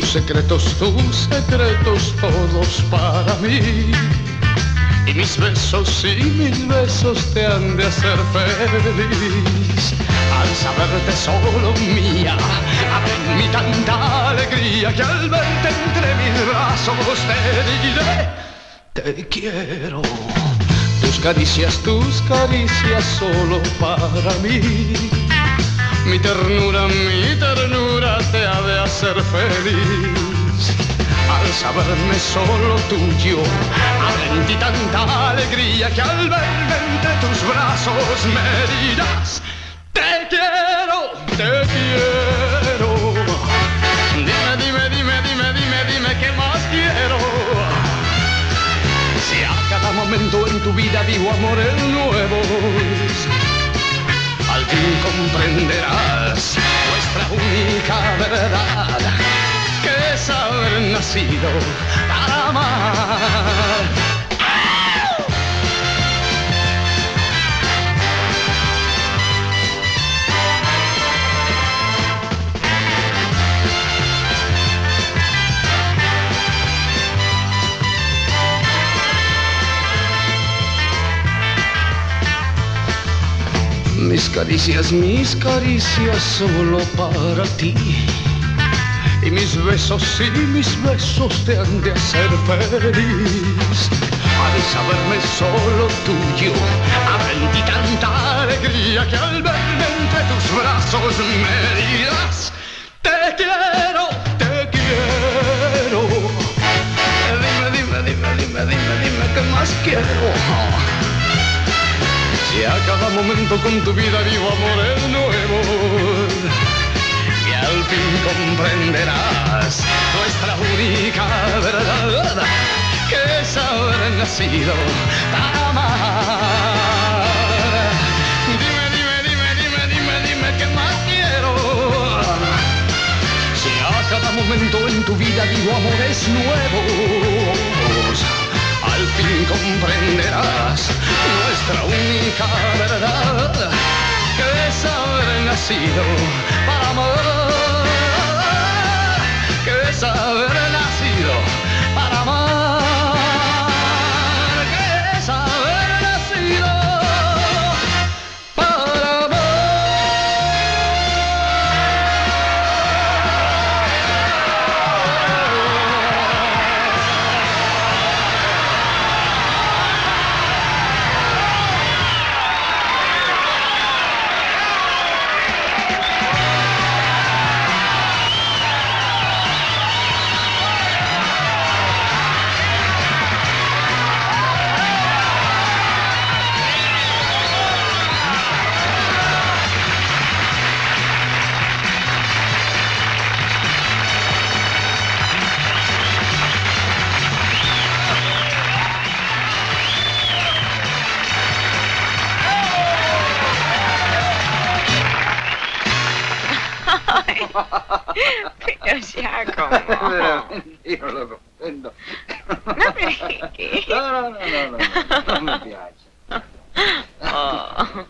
secretos, tus secretos, todos para mí. Y mis besos y mis besos te han de hacer feliz. Al saberte solo mía, habrá en mí tanta alegría que al verte entre mis brazos te diré, te quiero. Tus caricias, tus caricias solo para mí. Mi ternura, mi ternura te ha de hacer feliz. Al saberme solo tuyo, habrá en ti tanta alegría que al verme entre tus brazos me dirás, te quiero, te quiero. Dime, dime, dime, dime, dime, dime, ¿qué más quiero? Si a cada momento en tu vida vivo amores nuevos, al fin comprenderás nuestra única verdad, que es haber nacido para amar. Mis caricias, mis caricias solo para ti. Y mis besos y mis besos te han de hacer feliz. Al saberme solo tuyo, habrá en ti tanta alegría que al verme entre tus brazos me dirás, te quiero, te quiero. Dime, dime, dime, dime, dime, dime, ¿qué más quiero? Si a cada momento con tu vida vivo amores nuevos, y al fin comprenderás nuestra única verdad, que es haber nacido para amar. Dime, dime, dime, dime, dime, dime, ¿qué más quiero? Si a cada momento en tu vida vivo amores nuevos, al fin comprenderás nuestra única verdad, que es haber nacido para amar, que es haber nacido para amar, que es haber nacido para amar. Pero Giacomo. Io non lo comprendo. Ma perché? No, no, no, no, no, non mi piace. Oh.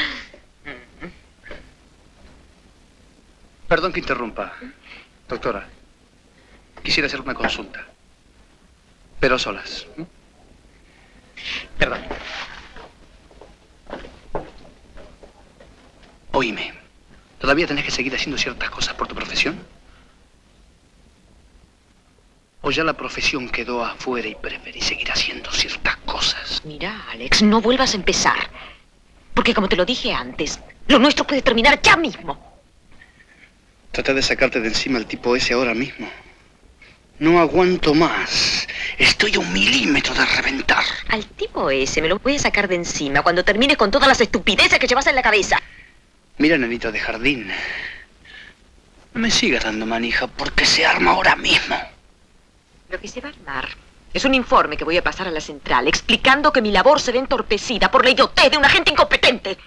Perdón que interrumpa. Doctora, quisiera hacer una consulta. Pero a solas. ¿Mm? Perdón. Oíme. ¿Todavía tenés que seguir haciendo ciertas cosas por tu profesión? ¿O ya la profesión quedó afuera y preferís seguir haciendo ciertas cosas? Mira, Alex, no vuelvas a empezar. Porque como te lo dije antes, lo nuestro puede terminar ya mismo. Trata de sacarte de encima el tipo ese ahora mismo. No aguanto más. Estoy a un milímetro de reventar. Al tipo ese me lo voy a sacar de encima cuando termines con todas las estupideces que llevas en la cabeza. Mira, nenito de jardín. No me sigas dando manija porque se arma ahora mismo. Lo que se va a armar es un informe que voy a pasar a la central explicando que mi labor se ve entorpecida por la idiotez de un agente incompetente.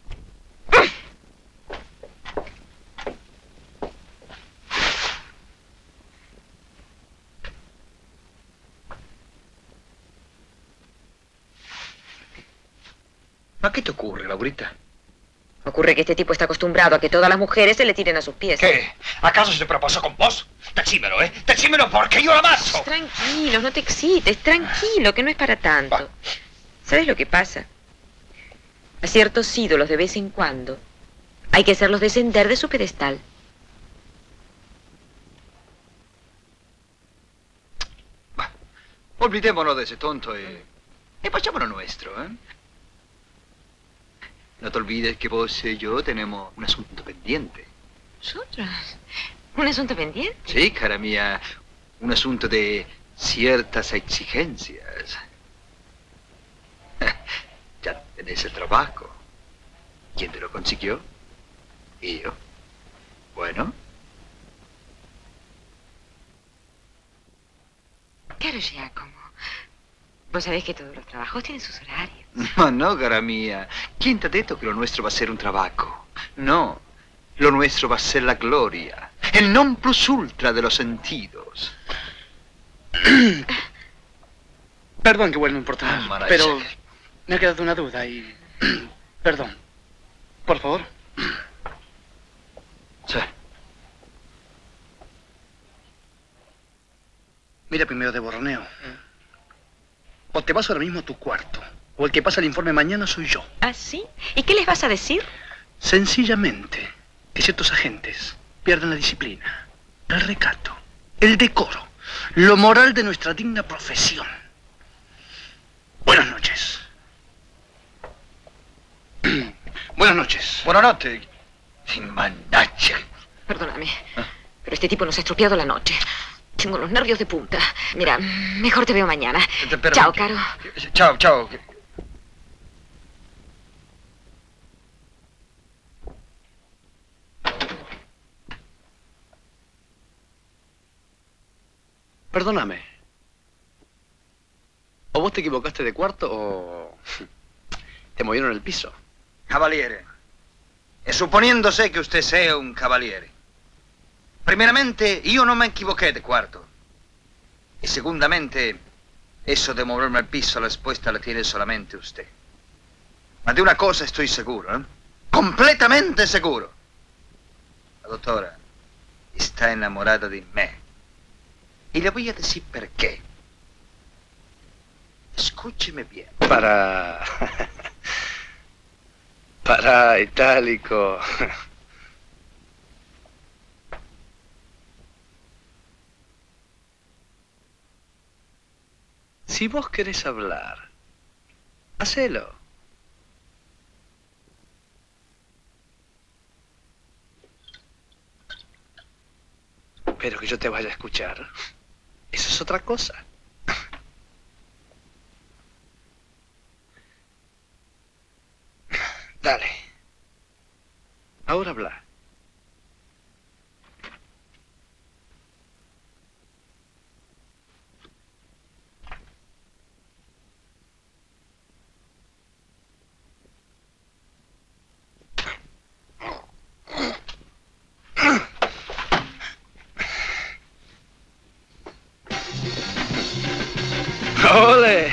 ¿A qué te ocurre, Laurita? Ocurre que este tipo está acostumbrado a que todas las mujeres se le tiren a sus pies. ¿Qué? ¿Acaso se te propuso con vos? Decímelo, ¿eh? Decímelo porque yo la mato. Tranquilo, no te excites, tranquilo, que no es para tanto. ¿Sabes lo que pasa? A ciertos ídolos de vez en cuando hay que hacerlos descender de su pedestal. Bah, olvidémonos de ese tonto y, y pasemos lo nuestro, ¿eh? No te olvides que vos y yo tenemos un asunto pendiente. ¿Nosotros? ¿Un asunto pendiente? Sí, cara mía, un asunto de ciertas exigencias. Ya tenés el trabajo. ¿Quién te lo consiguió? Y yo. Bueno. Claro, Giacomo. Vos sabés que todos los trabajos tienen sus horarios. No, no, cara mía. ¿Quién te ha dicho que lo nuestro va a ser un trabajo? No. Lo nuestro va a ser la gloria. El non plus ultra de los sentidos. Perdón que vuelva a importar, Ah, pero me ha quedado una duda y... Perdón. Por favor. Sí. Mira primero de borroneo. O te vas ahora mismo a tu cuarto, o el que pasa el informe mañana soy yo. ¿Ah, sí? ¿Y qué les vas a decir? Sencillamente que ciertos agentes pierden la disciplina, el recato, el decoro, lo moral de nuestra digna profesión. Buenas noches. Buenas noches. Buenas noches. Sin mandacha. Perdóname, pero este tipo nos ha estropeado la noche. Tengo los nervios de punta. Mira, mejor te veo mañana. Pero, chao, Caro. Chao, chao. Perdóname. O vos te equivocaste de cuarto o... te movieron el piso. Cavaliere. E suponiéndose que usted sea un cavaliere. Primeramente, io non me equivoqué de cuarto. Y segundamente, eso de moverme al piso, la respuesta la tiene solamente usted. Ma de una cosa estoy seguro, ¿eh? Completamente seguro. La doctora está enamorada de mí. Y le voy a decir por qué. Escúcheme bien. Para... para, itálico. Si vos querés hablar, hacelo. Pero que yo te vaya a escuchar, eso es otra cosa. Dale. Ahora habla. ¡Ole!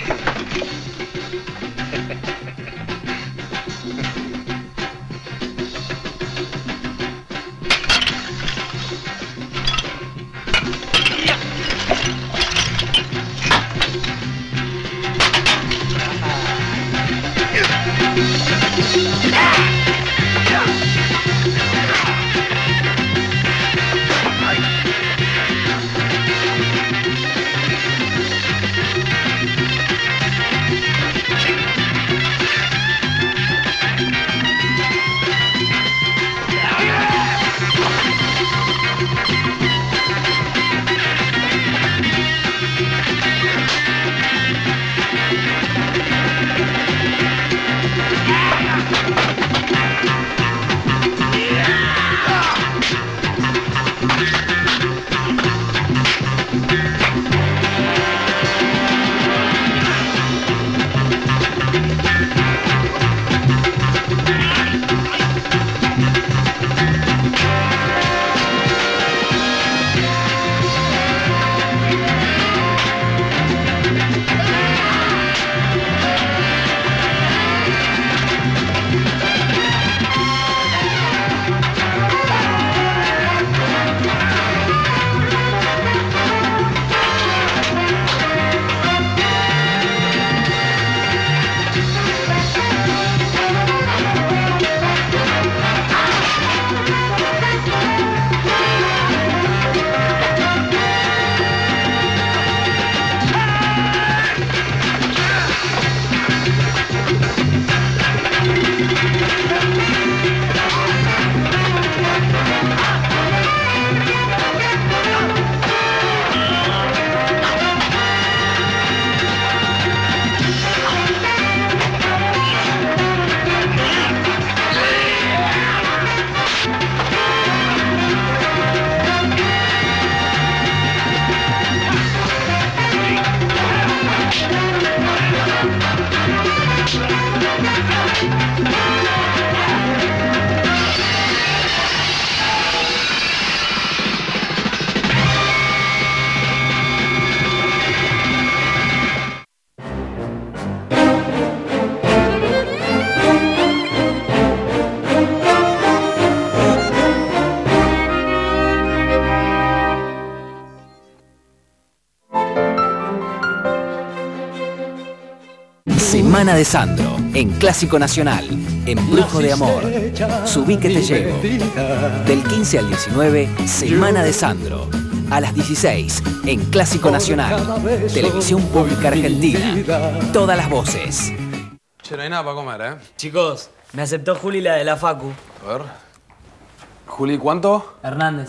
Semana de Sandro, en Clásico Nacional, en Brujo de Amor. Subí que te llevo. Del quince al diecinueve, Semana de Sandro. A las dieciséis, en Clásico Nacional. Televisión Pública Argentina. Todas las voces. Che, no hay nada para comer, ¿eh? Chicos, me aceptó Juli la de la Facu. A ver. Juli, ¿cuánto? Hernández.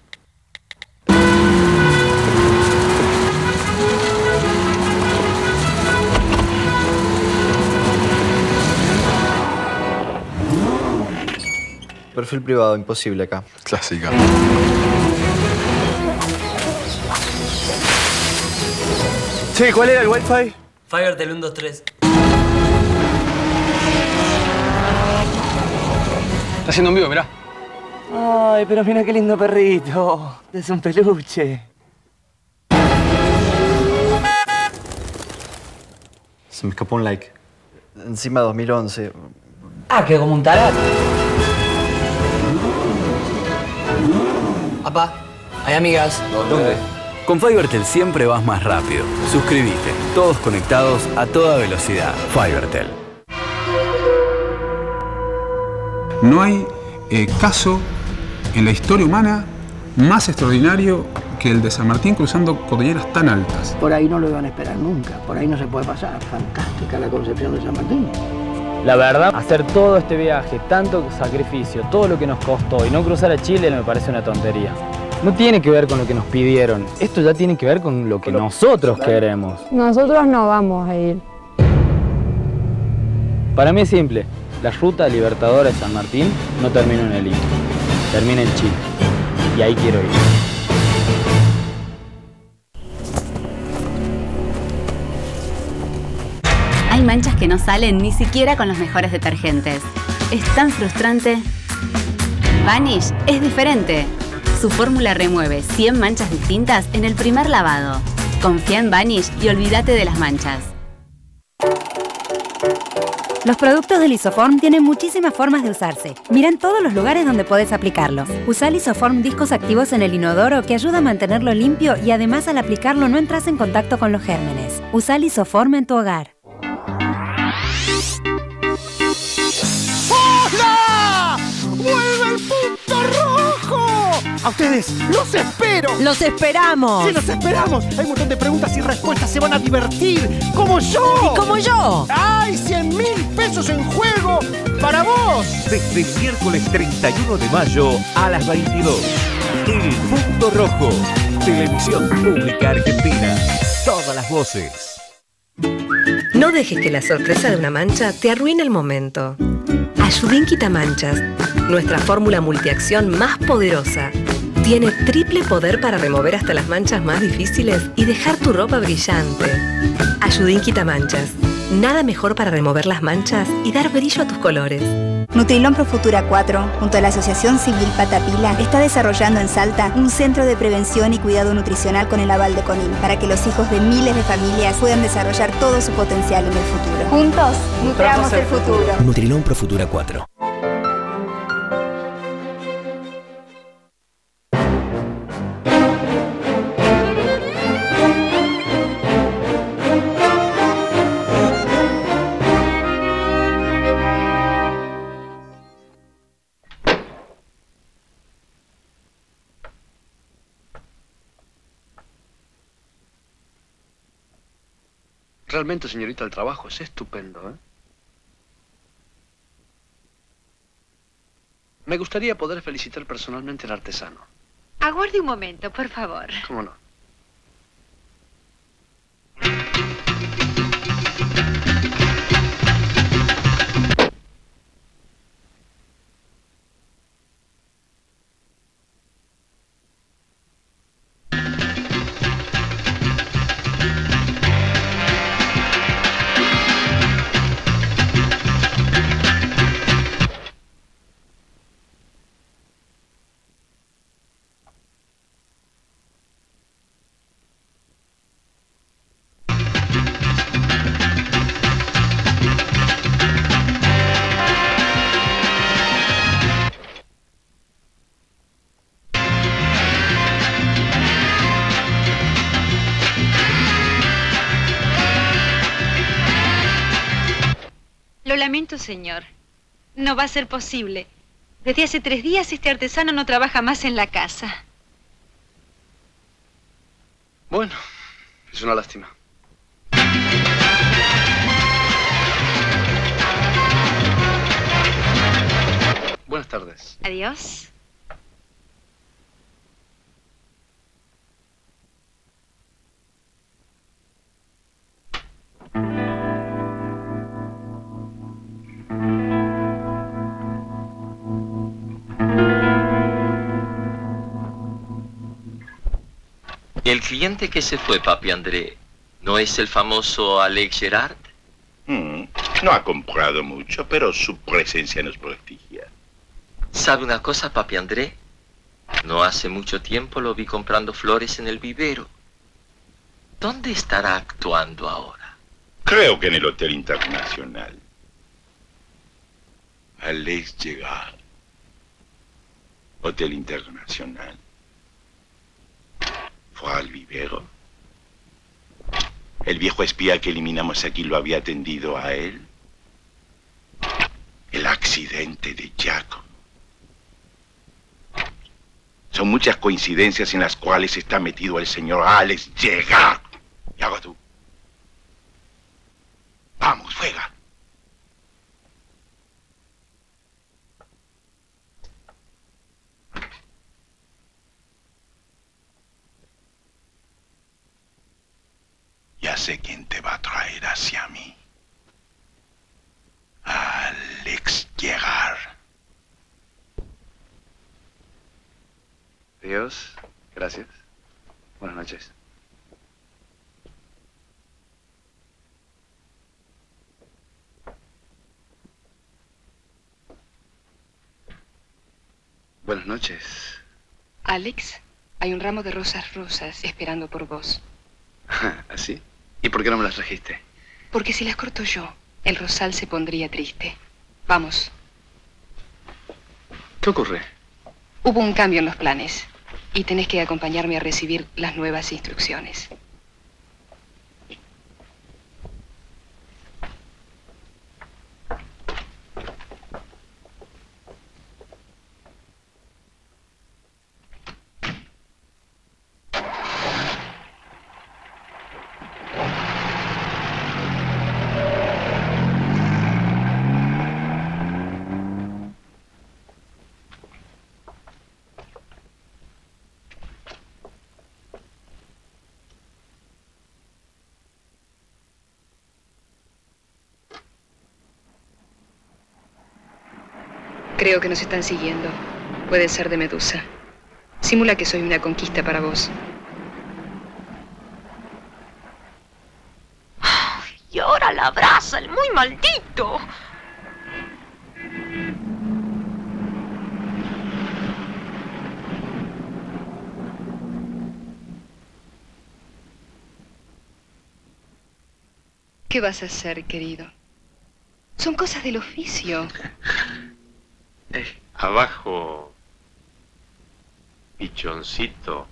Perfil privado, imposible acá. Clásica. Che, ¿cuál era el wifi? Fivertel uno dos tres. Está haciendo un vivo, mirá. Ay, pero mira qué lindo perrito. Es un peluche. Se me escapó un like. Encima dos mil once. Ah, quedó como un tarado. Papá, hay amigas. ¿Dónde? Con Fivertel siempre vas más rápido. Suscríbete. Todos conectados a toda velocidad. Fivertel. No hay eh, caso en la historia humana más extraordinario que el de San Martín cruzando cordilleras tan altas. Por ahí no lo iban a esperar nunca. Por ahí no se puede pasar. Fantástica la concepción de San Martín. La verdad, hacer todo este viaje, tanto sacrificio, todo lo que nos costó y no cruzar a Chile me parece una tontería. No tiene que ver con lo que nos pidieron. Esto ya tiene que ver con lo que nosotros queremos. Nosotros no vamos a ir. Para mí es simple. La ruta Libertadora de San Martín no termina en el Ica. Termina en Chile. Y ahí quiero ir. Hay manchas que no salen ni siquiera con los mejores detergentes. Es tan frustrante. Vanish es diferente. Su fórmula remueve cien manchas distintas en el primer lavado. Confía en Vanish y olvídate de las manchas. Los productos de Lisoform tienen muchísimas formas de usarse. Mira en todos los lugares donde podés aplicarlos. Usa Lisoform discos activos en el inodoro que ayuda a mantenerlo limpio y además al aplicarlo no entras en contacto con los gérmenes. Usa Lisoform en tu hogar. ¡Hola! ¡Vuelve el punto rojo! A ustedes, ¡los espero! ¡Los esperamos! ¡Sí, los esperamos! Hay un montón de preguntas y respuestas, se van a divertir. ¡Como yo! ¡Y como yo! ¡Hay cien mil pesos en juego para vos! Desde el miércoles treinta y uno de mayo a las veintidós. El Punto Rojo. Televisión Pública Argentina. Todas las voces. No dejes que la sorpresa de una mancha te arruine el momento. Ayudín Quitamanchas, nuestra fórmula multiacción más poderosa. Tiene triple poder para remover hasta las manchas más difíciles y dejar tu ropa brillante. Ayudín Quitamanchas, nada mejor para remover las manchas y dar brillo a tus colores. Nutrilon Pro Futura cuatro, junto a la Asociación Civil Patapila, está desarrollando en Salta un centro de prevención y cuidado nutricional con el aval de CONIM para que los hijos de miles de familias puedan desarrollar todo su potencial en el futuro. Juntos, nutramos el futuro. Nutrilon Pro Futura cuatro. Realmente, señorita, el trabajo es estupendo, ¿eh? Me gustaría poder felicitar personalmente al artesano. Aguarde un momento, por favor. ¿Cómo no? lamento, señor. No va a ser posible. Desde hace tres días este artesano no trabaja más en la casa. Bueno, es una lástima. Buenas tardes. Adiós. El cliente que se fue, papi André, ¿no es el famoso Alex Gerard? Mm, no ha comprado mucho, pero su presencia nos prestigia. ¿Sabe una cosa, papi André? No hace mucho tiempo lo vi comprando flores en el vivero. ¿Dónde estará actuando ahora? Creo que en el Hotel Internacional. Alex Gerard. Hotel Internacional. Fue al vivero. El viejo espía que eliminamos aquí lo había atendido a él. El accidente de Jacob. Son muchas coincidencias en las cuales está metido el señor Alex Gerard. ¿Y hago tú? Vamos, juega. Ya sé quién te va a traer hacia mí. Alex Gerard. Adiós. Gracias. Buenas noches. Buenas noches. Alex, hay un ramo de rosas rosas esperando por vos. ¿Así? ¿Y por qué no me las trajiste? Porque si las corto yo, el rosal se pondría triste. Vamos. ¿Qué ocurre? Hubo un cambio en los planes y tenés que acompañarme a recibir las nuevas instrucciones. Creo que nos están siguiendo. Puede ser de Medusa. Simula que soy una conquista para vos. Y ahora la abraza, el muy maldito. ¿Qué vas a hacer, querido? Son cosas del oficio. Eh, abajo, pichoncito.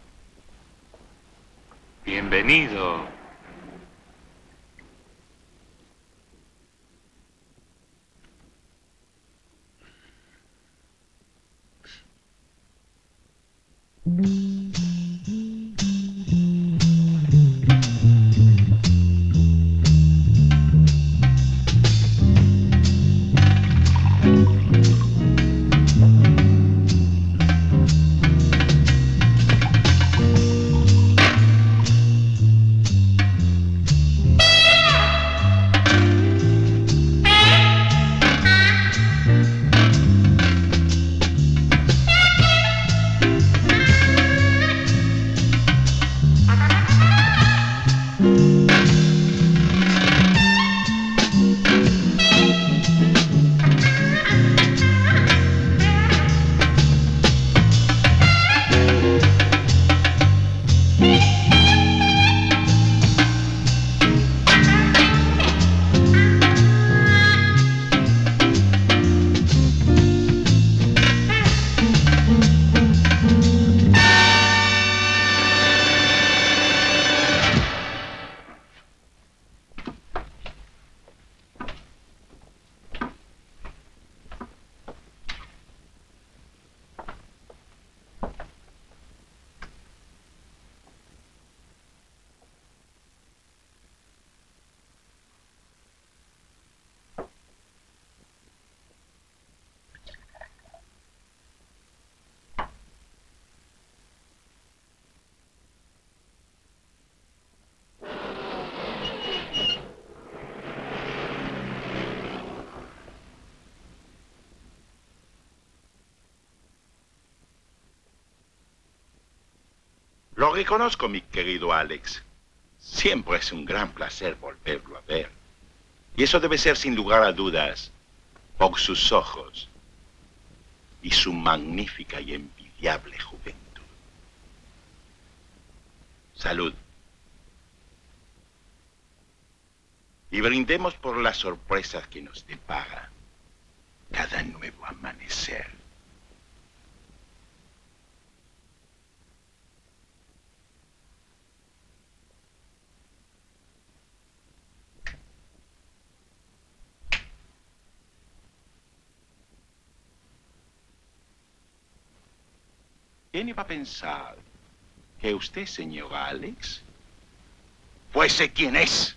Bienvenido. Lo reconozco, mi querido Alex. Siempre es un gran placer volverlo a ver. Y eso debe ser, sin lugar a dudas, por sus ojos y su magnífica y envidiable juventud. Salud. Y brindemos por las sorpresas que nos depara cada nuevo amanecer. ¿Quién iba a pensar que usted, señor Alex, fuese quien es?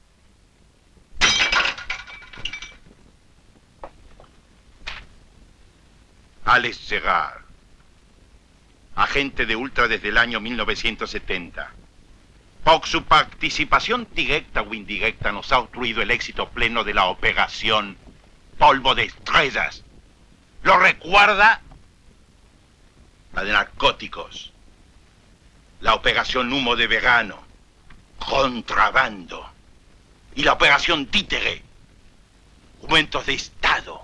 Alex Gerard, agente de Ultra desde el año mil novecientos setenta. Por su participación directa o indirecta nos ha obstruido el éxito pleno de la operación Polvo de Estrellas. ¿Lo recuerda? La de narcóticos, la operación Humo de Verano, Contrabando y la operación Títere, Aumentos de Estado.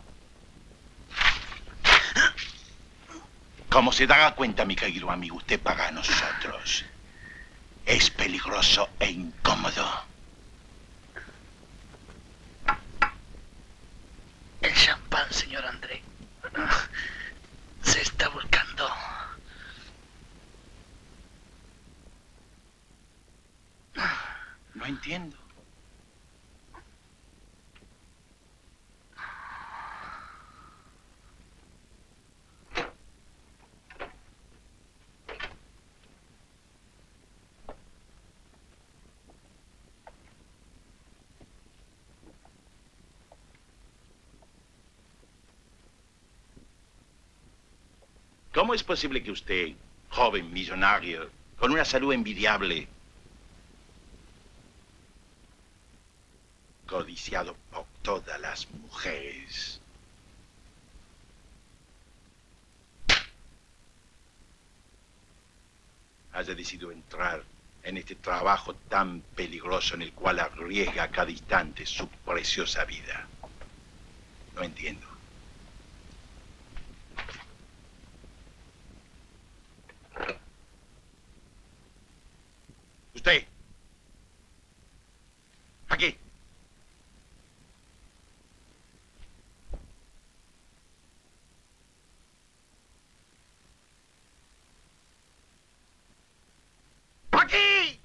Como se dará cuenta, mi querido amigo, usted para nosotros es peligroso e incómodo. El champán, señor André, se está volcando. No entiendo. ¿Cómo es posible que usted, joven millonario, con una salud envidiable, codiciado por todas las mujeres, haya decidido entrar en este trabajo tan peligroso en el cual arriesga a cada instante su preciosa vida? No entiendo. Usted. Aquí. ¡Aquí!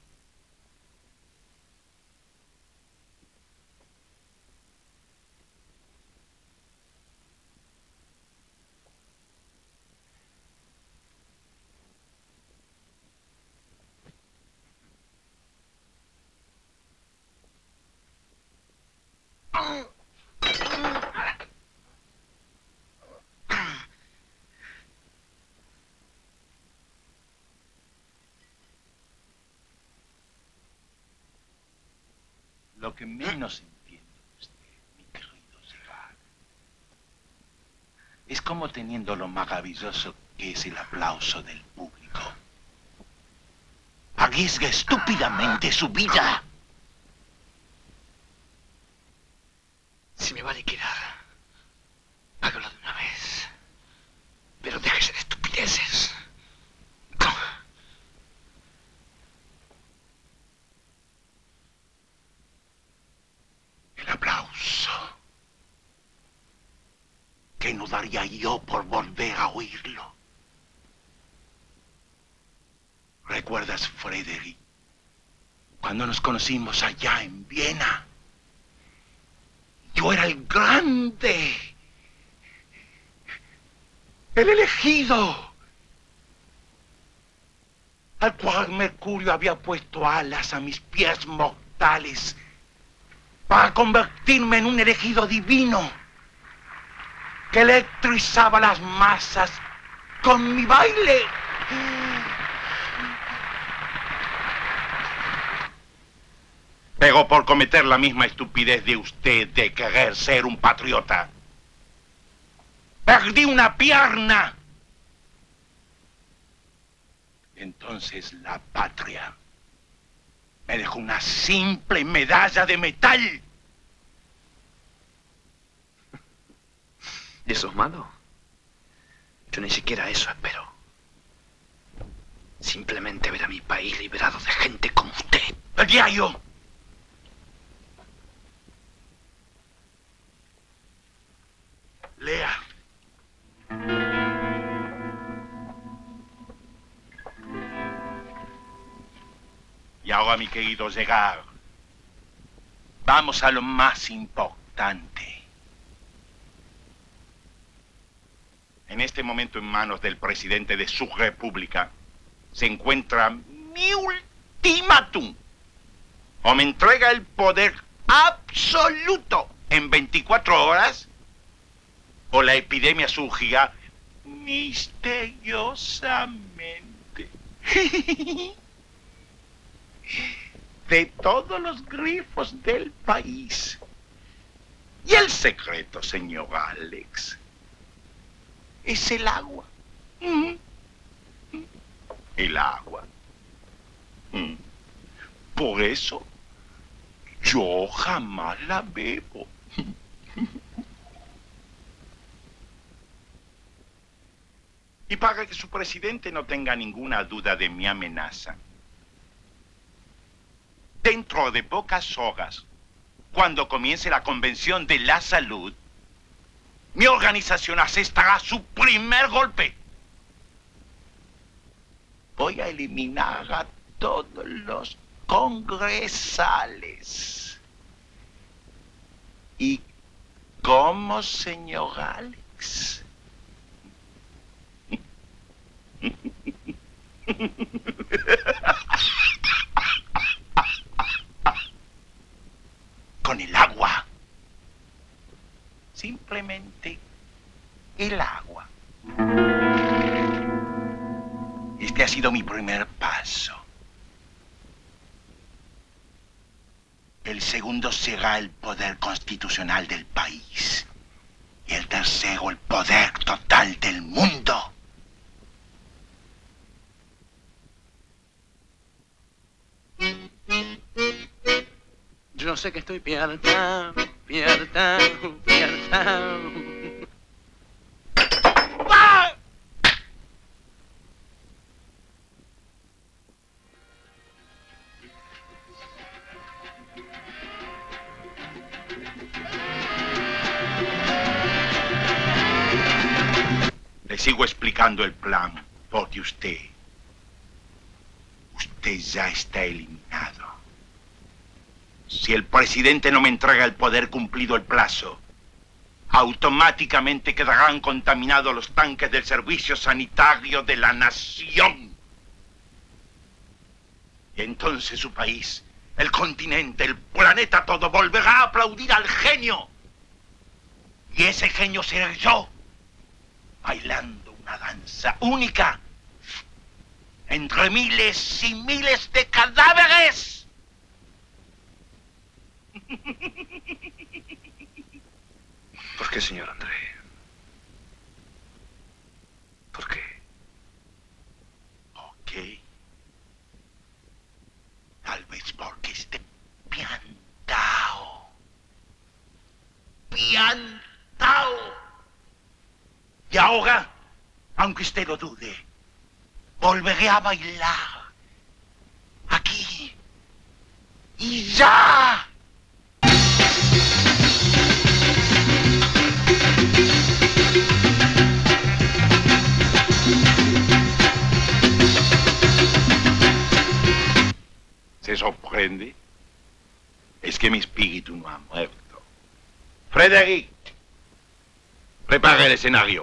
Lo que menos entiende usted, mi querido Gerard, es como teniendo lo maravilloso que es el aplauso del público, arriesga estúpidamente su vida. Si me va a liquidar, hágalo de una vez. Pero déjese de estupideces. El aplauso. ¿Qué no daría yo por volver a oírlo? ¿Recuerdas, Frederick, cuando nos conocimos allá en Viena? Yo era el grande, el elegido, al cual Mercurio había puesto alas a mis pies mortales para convertirme en un elegido divino que electrizaba las masas con mi baile. Pero por cometer la misma estupidez de usted de querer ser un patriota, perdí una pierna. Entonces la patria me dejó una simple medalla de metal. ¿Y eso es malo? Yo ni siquiera eso espero. Simplemente ver a mi país liberado de gente como usted. ¡El diario! Lea. Y ahora, mi querido Gerard, vamos a lo más importante. En este momento, en manos del presidente de su república, se encuentra mi ultimátum. O me entrega el poder absoluto en veinticuatro horas, o la epidemia surgirá misteriosamente de todos los grifos del país. Y el secreto, señor Alex, es el agua. Mm. El agua. Mm. Por eso, yo jamás la bebo. Y para que su presidente no tenga ninguna duda de mi amenaza, dentro de pocas horas, cuando comience la Convención de la Salud, mi organización asestará su primer golpe. Voy a eliminar a todos los congresales. ¿Y cómo, señor Alex? Con el agua. Simplemente el agua. Este ha sido mi primer paso. El segundo será el poder constitucional del país. Y el tercero, el poder total del mundo. Yo no sé que estoy pierda, pierda, pierda. ¡Ah! Le sigo explicando el plan, porque usted, usted ya está eliminado. Si el presidente no me entrega el poder cumplido el plazo, automáticamente quedarán contaminados los tanques del servicio sanitario de la nación. Y entonces su país, el continente, el planeta todo volverá a aplaudir al genio. Y ese genio seré yo, bailando una danza única entre miles y miles de cadáveres. ¿Por qué, señor André? ¿Por qué? Ok. Tal vez porque esté piantao. Piantao. Y ahora, aunque usted lo dude, volveré a bailar. Aquí. Y ya. ¿Se sorprende? Es que mi espíritu no ha muerto. Frederick, prepara el escenario.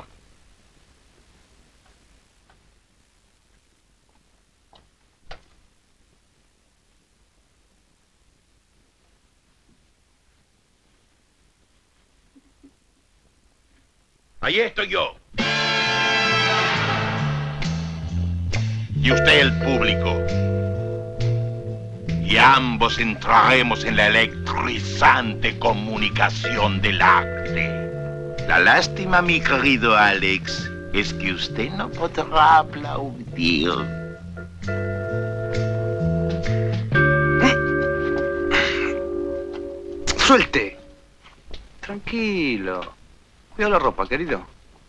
Ahí estoy yo. Y usted el público. Y ambos entraremos en la electrizante comunicación del arte. La lástima, mi querido Alex, es que usted no podrá aplaudir. ¡Suelte! Tranquilo. Cuida la ropa, querido.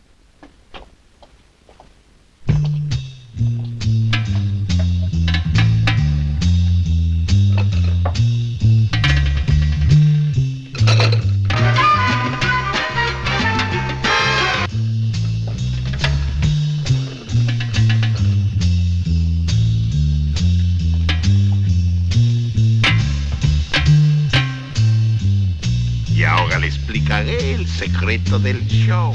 Y ahora le explicaré el secreto del show.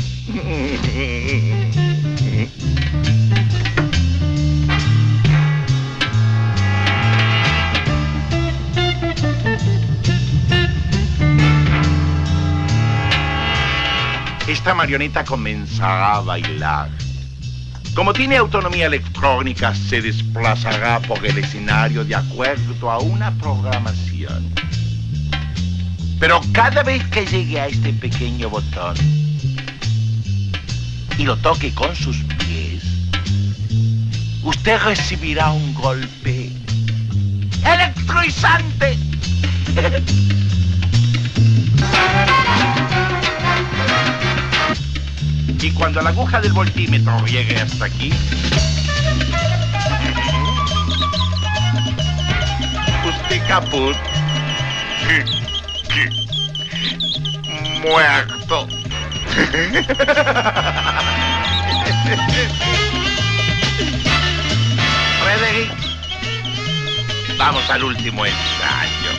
Esta marioneta comenzará a bailar. Como tiene autonomía electrónica, se desplazará por el escenario de acuerdo a una programación. Pero cada vez que llegue a este pequeño botón y lo toque con sus pies, usted recibirá un golpe electrizante. Y cuando la aguja del voltímetro llegue hasta aquí, usted caput. Muerto. Frederick, vamos al último ensayo.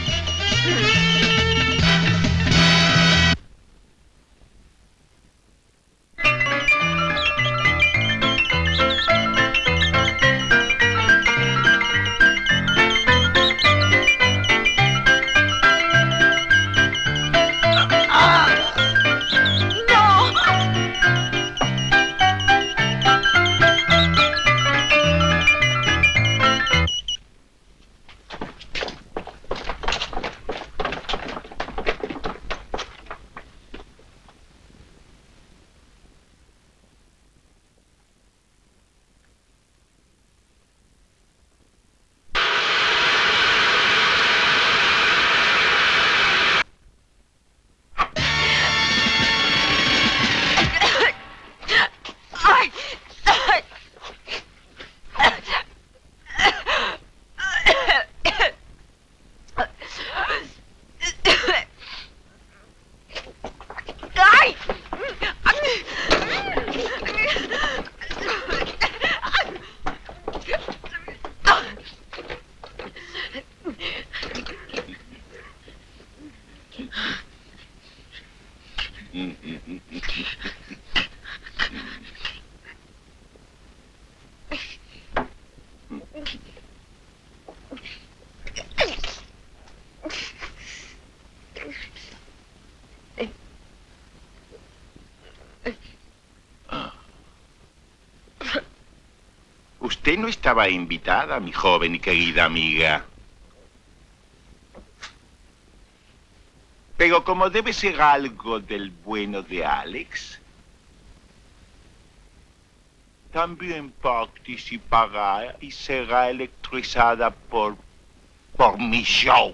Usted no estaba invitada, mi joven y querida amiga. Pero como debe ser algo del bueno de Alex, también participará y será electrizada por, por mi show.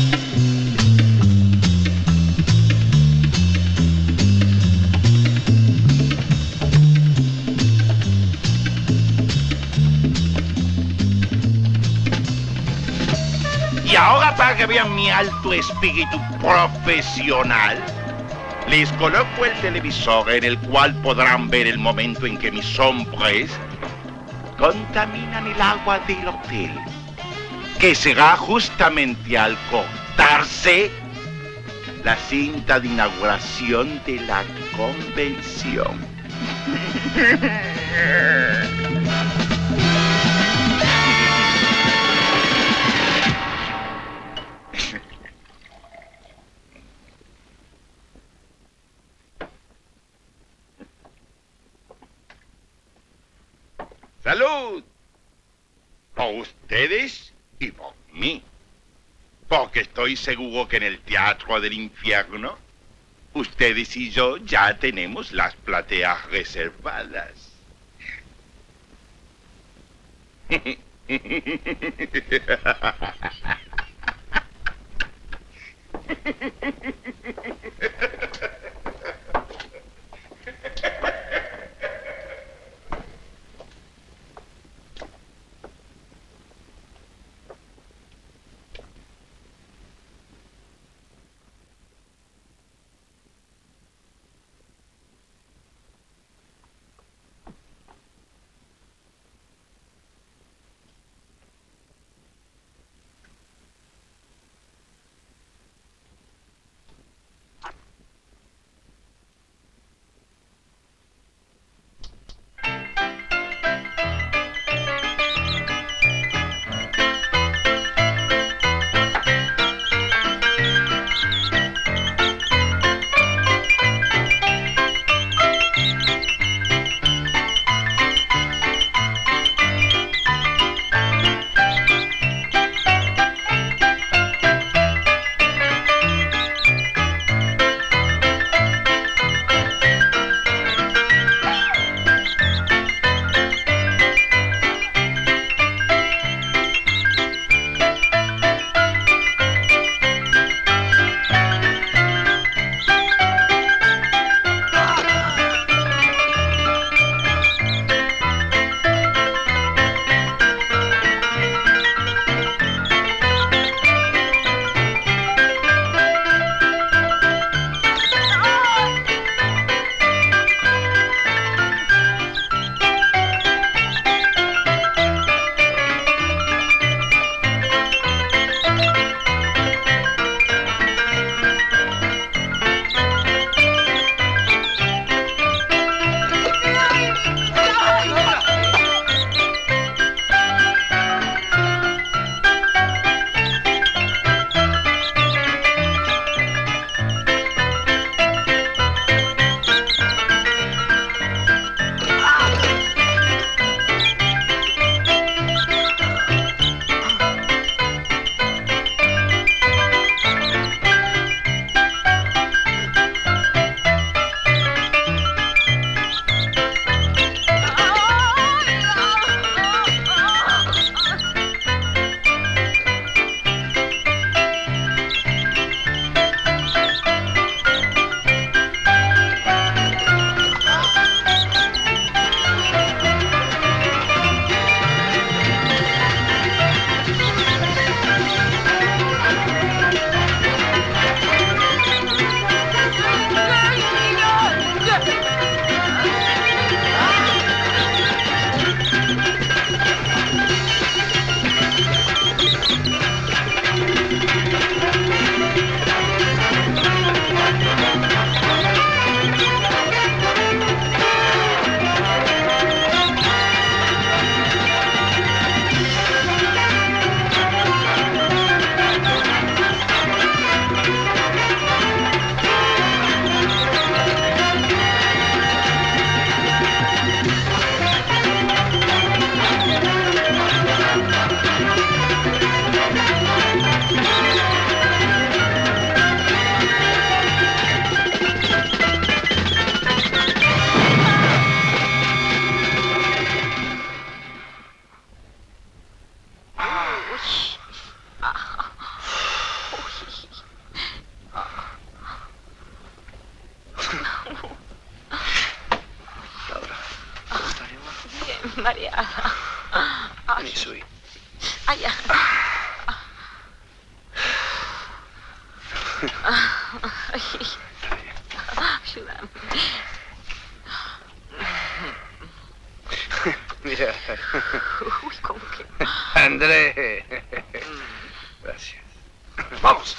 Y ahora, para que vean mi alto espíritu profesional, les coloco el televisor en el cual podrán ver el momento en que mis hombres contaminan el agua del hotel, que será justamente al cortarse la cinta de inauguración de la convención. ¡Salud! Por ustedes y por mí. Porque estoy seguro que en el Teatro del Infierno, ustedes y yo ya tenemos las plateas reservadas. mareada. Ay. Vení, subí. Ay, ya. Ay. Ayúdame. Mira. Uy, ¿cómo que? Andrés. Gracias. Vamos.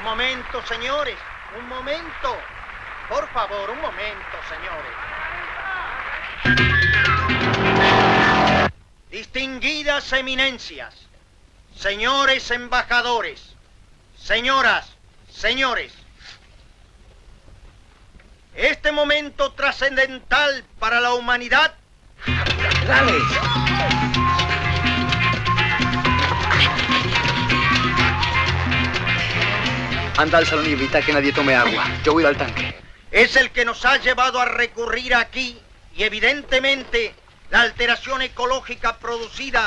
momento, señores, un momento. Por favor, un momento, señores. Distinguidas eminencias, señores embajadores, señoras, señores. Este momento trascendental para la humanidad. ¡Dale! Anda al salón y evita que nadie tome agua. Yo voy al tanque. Es el que nos ha llevado a recurrir aquí y evidentemente la alteración ecológica producida.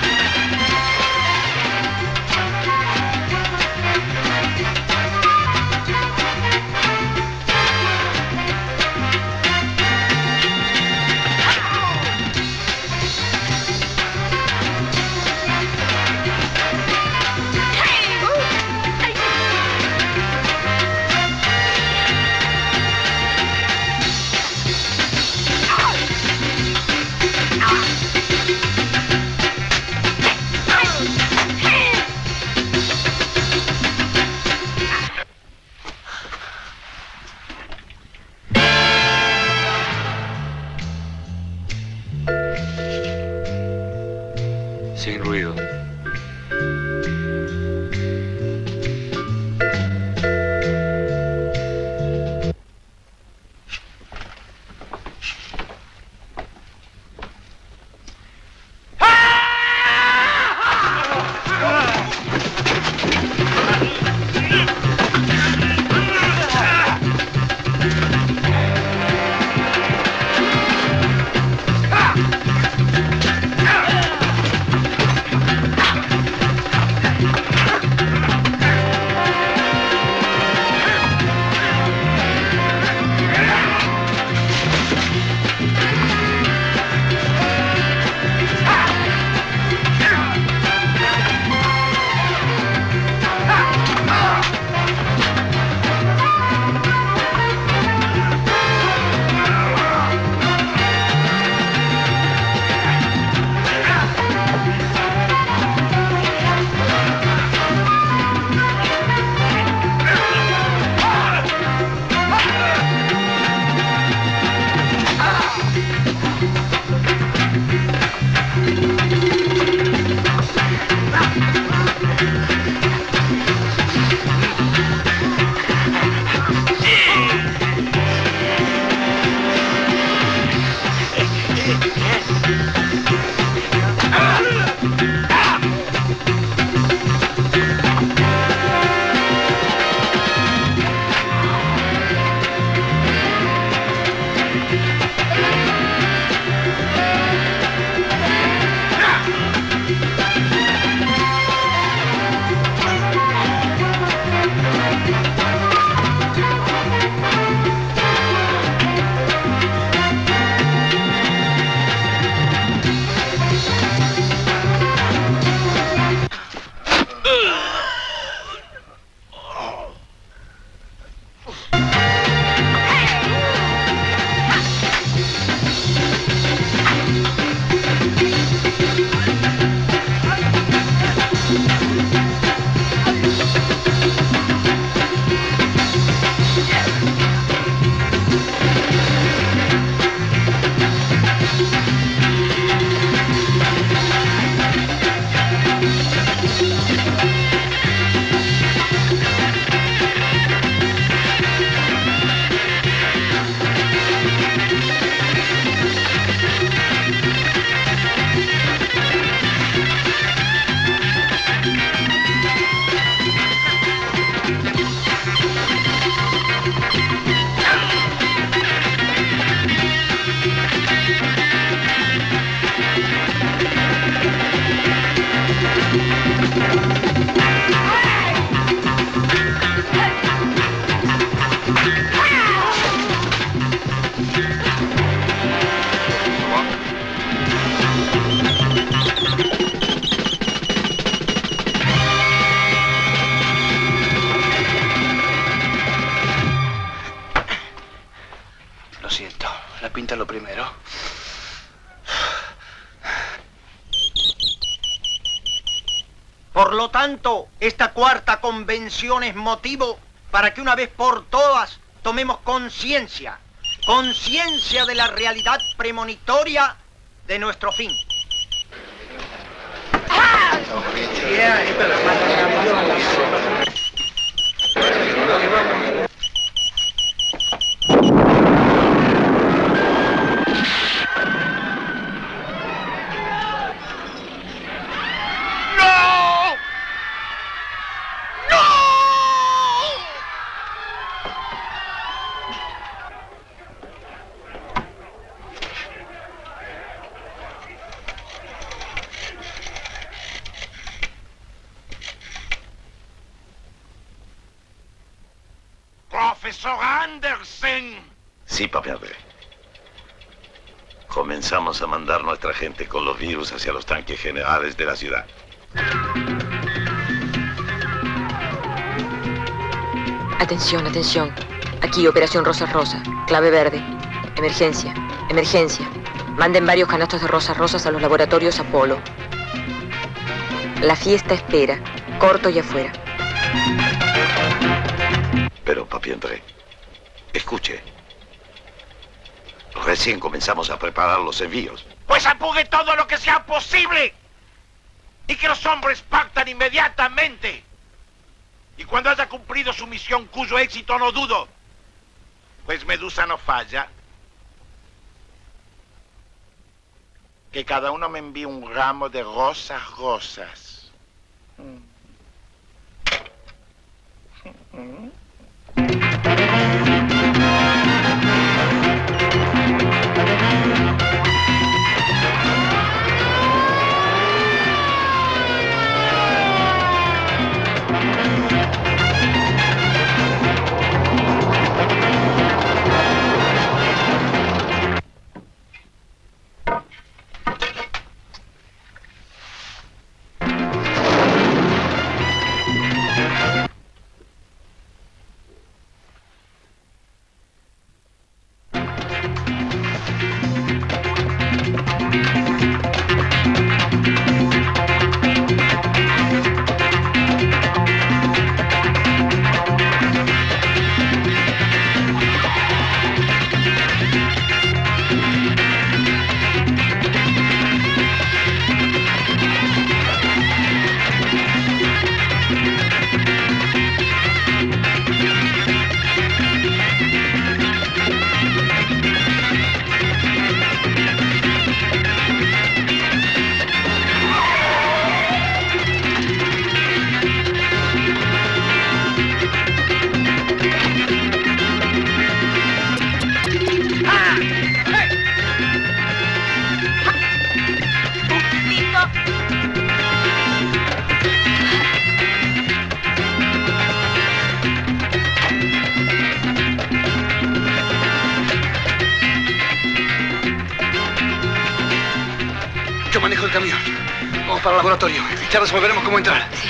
Sin ruido. pinta lo primero. Por Por lo tanto, esta cuarta convención es motivo para que una vez por todas tomemos conciencia, conciencia de la realidad premonitoria de nuestro fin. ¡Ah! ¡Profesor Andersen! Sí, papi André. Comenzamos a mandar nuestra gente con los virus hacia los tanques generales de la ciudad. Atención, atención. Aquí, Operación Rosa Rosa. Clave verde. Emergencia, emergencia. Manden varios canastos de rosas rosas a los laboratorios Apolo. La fiesta espera. Corto y afuera. Pero, papi André, escuche. Recién comenzamos a preparar los envíos. Pues apugue todo lo que sea posible. Y que los hombres partan inmediatamente. Y cuando haya cumplido su misión, cuyo éxito no dudo, pues Medusa no falla, que cada uno me envíe un ramo de rosas rosas. Mm. Yo manejo el camión. Vamos para el laboratorio. Ya resolveremos cómo entrar. Sí.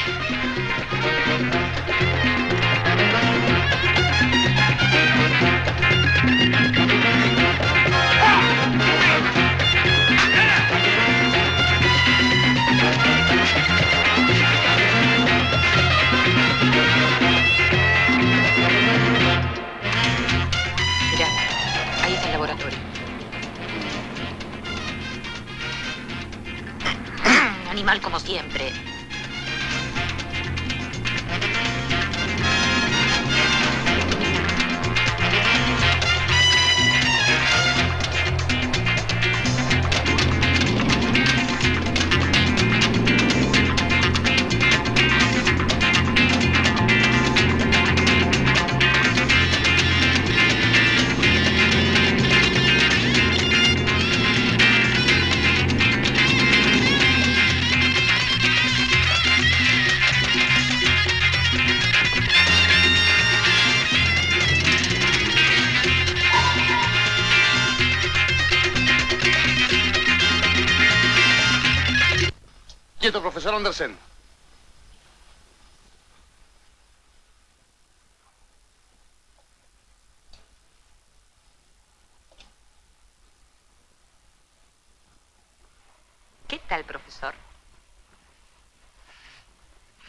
Mira, ahí está el laboratorio. Animal como siempre. Quieto, profesor Andersen. ¿Qué tal, profesor?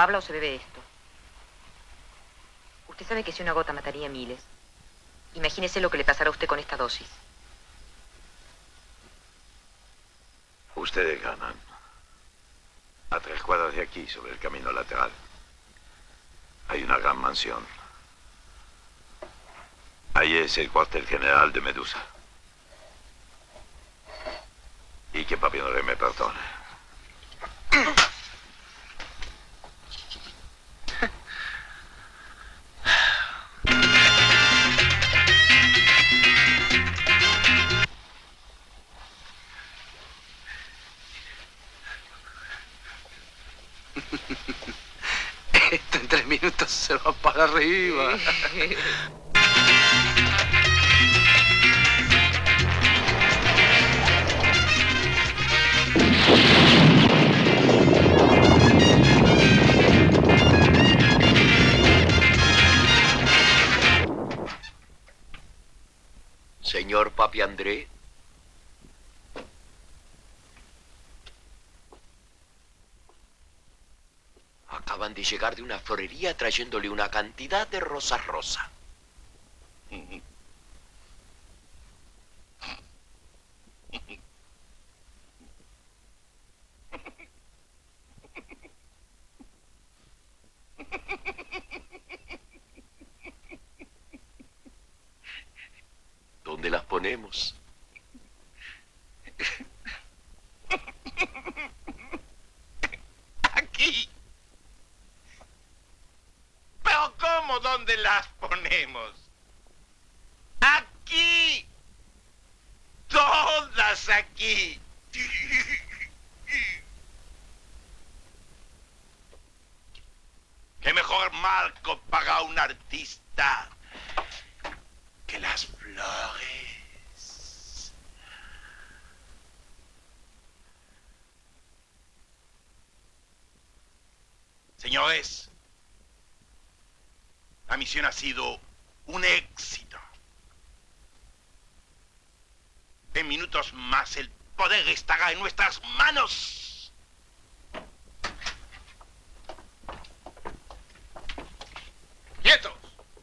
habla o se bebe esto. Usted sabe que si una gota mataría a miles. Imagínese lo que le pasará a usted con esta dosis. Ustedes ganan. A tres cuadras de aquí, sobre el camino lateral, hay una gran mansión. Ahí es el cuartel general de Medusa. Y que Papi André me perdone. Esto en tres minutos se va para arriba. Señor Papi André. Acaban de llegar de una florería trayéndole una cantidad de rosas rosa. ¿Dónde las ponemos? Aquí. ¿Pero cómo? ¿Dónde las ponemos? Aquí. Todas aquí. ¿Qué mejor marco para un artista que las flores? Señores, la misión ha sido un éxito. En minutos más el poder estará en nuestras manos. ¡Quietos!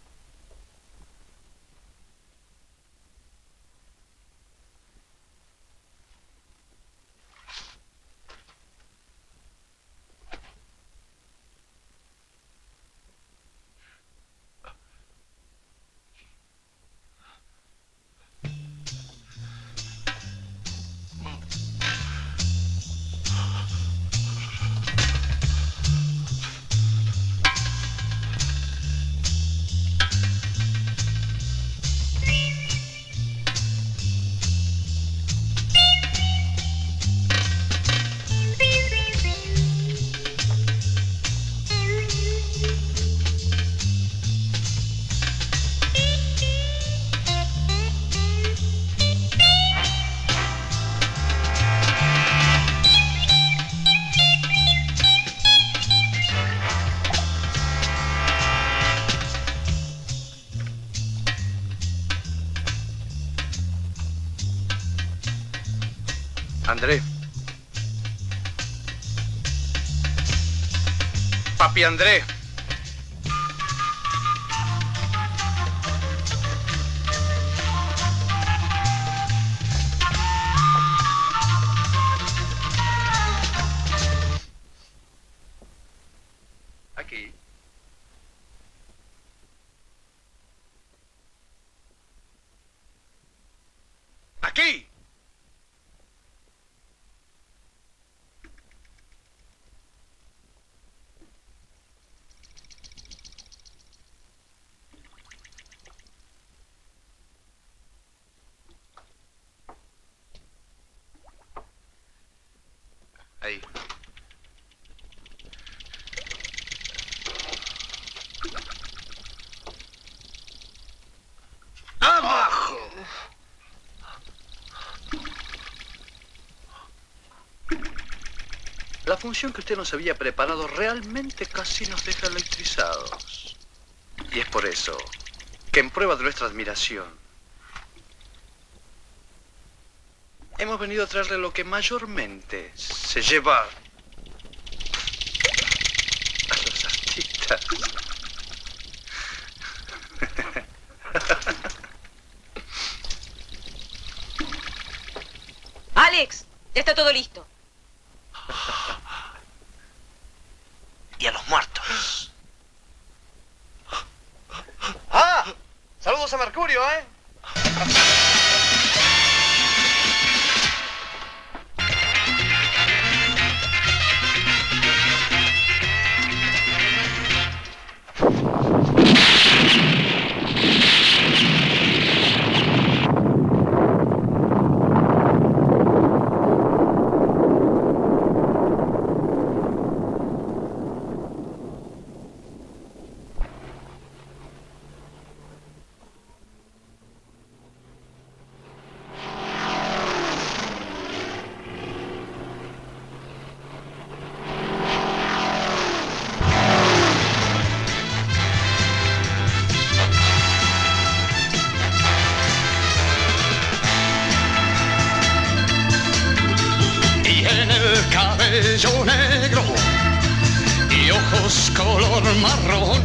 André. Papi André. Aquí. Aquí. Ahí. ¡Abajo! La función que usted nos había preparado realmente casi nos deja electrizados. Y es por eso que, en prueba de nuestra admiración, hemos venido a traerle lo que mayormente se lleva a los Alex, ya está todo listo. Y a los muertos. ¡Ah! Saludos a Mercurio, ¿eh? Cabello negro y ojos color marrón,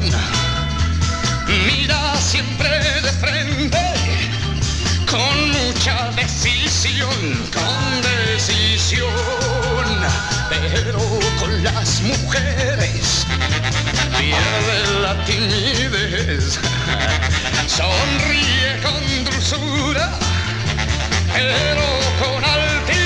mira siempre de frente, con mucha decisión, con decisión, pero con las mujeres pierde la timidez, sonríe con dulzura, pero con altivez.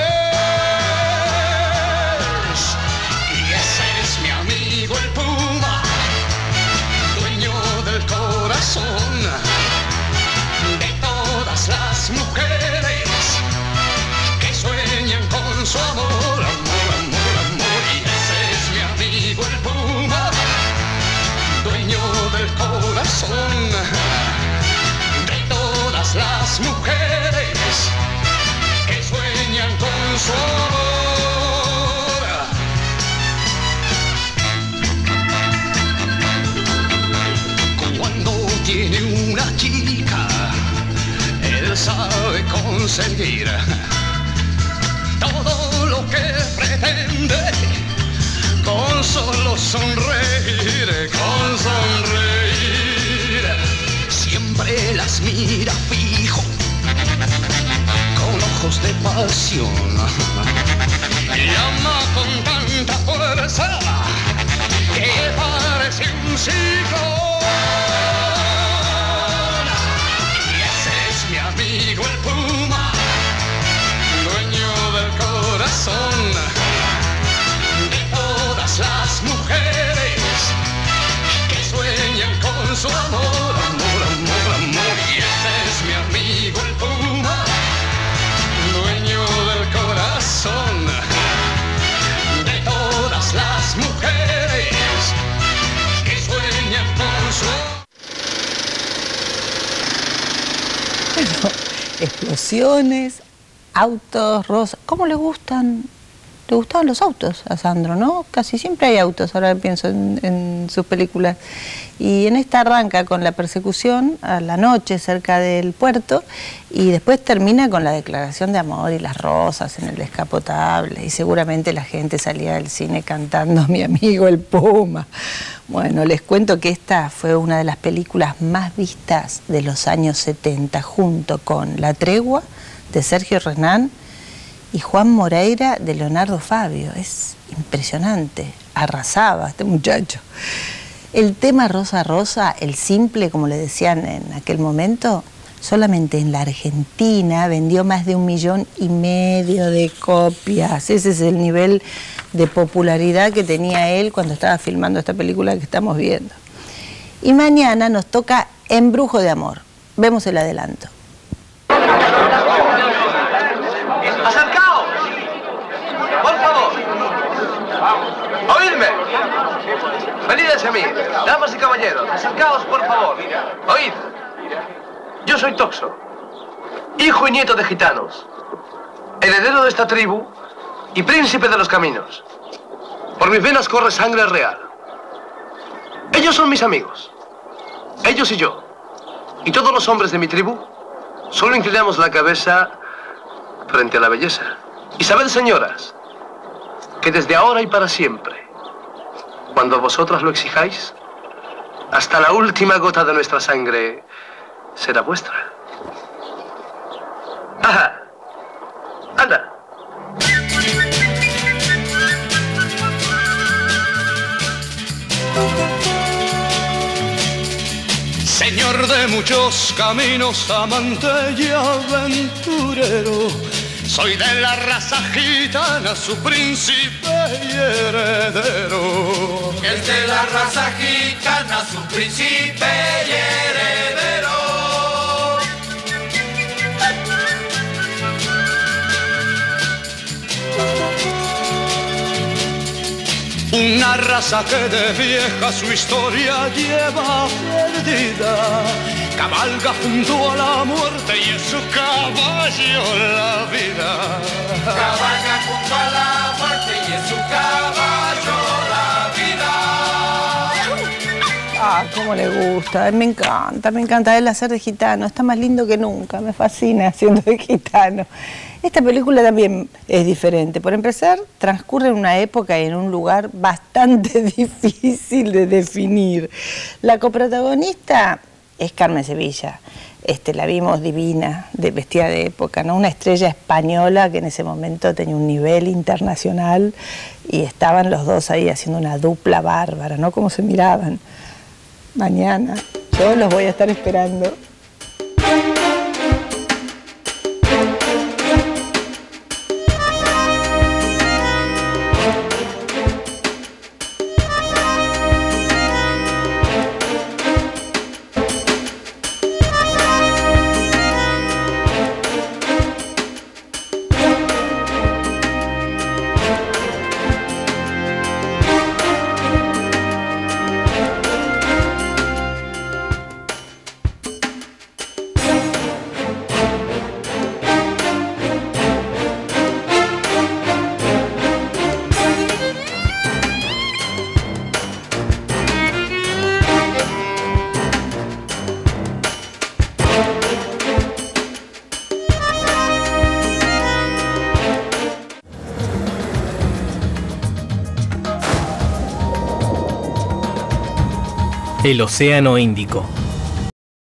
El puma, dueño del corazón de todas las mujeres que sueñan con su amor, amor, amor, amor. Y ese es mi amigo el puma, dueño del corazón de todas las mujeres que sueñan con su amor. Tiene una chica, él sabe conseguir todo lo que pretende con solo sonreír, con sonreír. Siempre las mira fijo, con ojos de pasión, y ama con tanta fuerza que parece un ciclón. Mi amigo el puma, dueño del corazón de todas las mujeres que sueñan con su amor, amor, amor, amor. Y ese es mi amigo el puma, dueño del corazón de todas las mujeres que sueñan con su amor. Explosiones, autos, rosas. ¿Cómo le gustan? Le gustaban los autos a Sandro, ¿no? Casi siempre hay autos, ahora pienso en, en sus películas. Y en esta arranca con la persecución a la noche cerca del puerto y después termina con la declaración de amor y las rosas en el descapotable. Y seguramente la gente salía del cine cantando Mi amigo el puma. Bueno, les cuento que esta fue una de las películas más vistas de los años setenta, junto con La tregua, de Sergio Renán, y Juan Moreira, de Leonardo Fabio. Es impresionante, arrasaba este muchacho. El tema Rosa Rosa, el simple, como le decían en aquel momento, solamente en la Argentina vendió más de un millón y medio de copias. Ese es el nivel de popularidad que tenía él cuando estaba filmando esta película que estamos viendo. Y mañana nos toca Embrujo de amor. Vemos el adelanto. ¡Acercaos! ¡Por favor! ¡Oídme! Venid hacia mí, damas y caballeros, acercaos, por favor. Oíd. Yo soy Toxo, hijo y nieto de gitanos, heredero de esta tribu y príncipe de los caminos. Por mis venas corre sangre real. Ellos son mis amigos, ellos y yo. Y todos los hombres de mi tribu solo inclinamos la cabeza frente a la belleza. Y sabed, señoras, que desde ahora y para siempre, cuando vosotras lo exijáis, hasta la última gota de nuestra sangre será vuestra. Ajá. Anda. de muchos caminos, amante y aventurero. Soy de la raza gitana, su príncipe y heredero. Es de la raza gitana, su príncipe y heredero. Una raza que de vieja su historia lleva perdida. Cabalga junto a la muerte y es su caballo la vida. Cabalga junto a la muerte y es su caballo la vida. Ah, cómo le gusta, me encanta, me encanta él hacer de gitano, está más lindo que nunca, me fascina haciendo de gitano. Esta película también es diferente. Por empezar, transcurre en una época y en un lugar bastante difícil de definir. La coprotagonista es Carmen Sevilla. Este, la vimos divina, de, vestida de época, ¿no? Una estrella española que en ese momento tenía un nivel internacional y estaban los dos ahí haciendo una dupla bárbara, ¿no? Cómo se miraban. Mañana, yo los voy a estar esperando. El Océano Índico.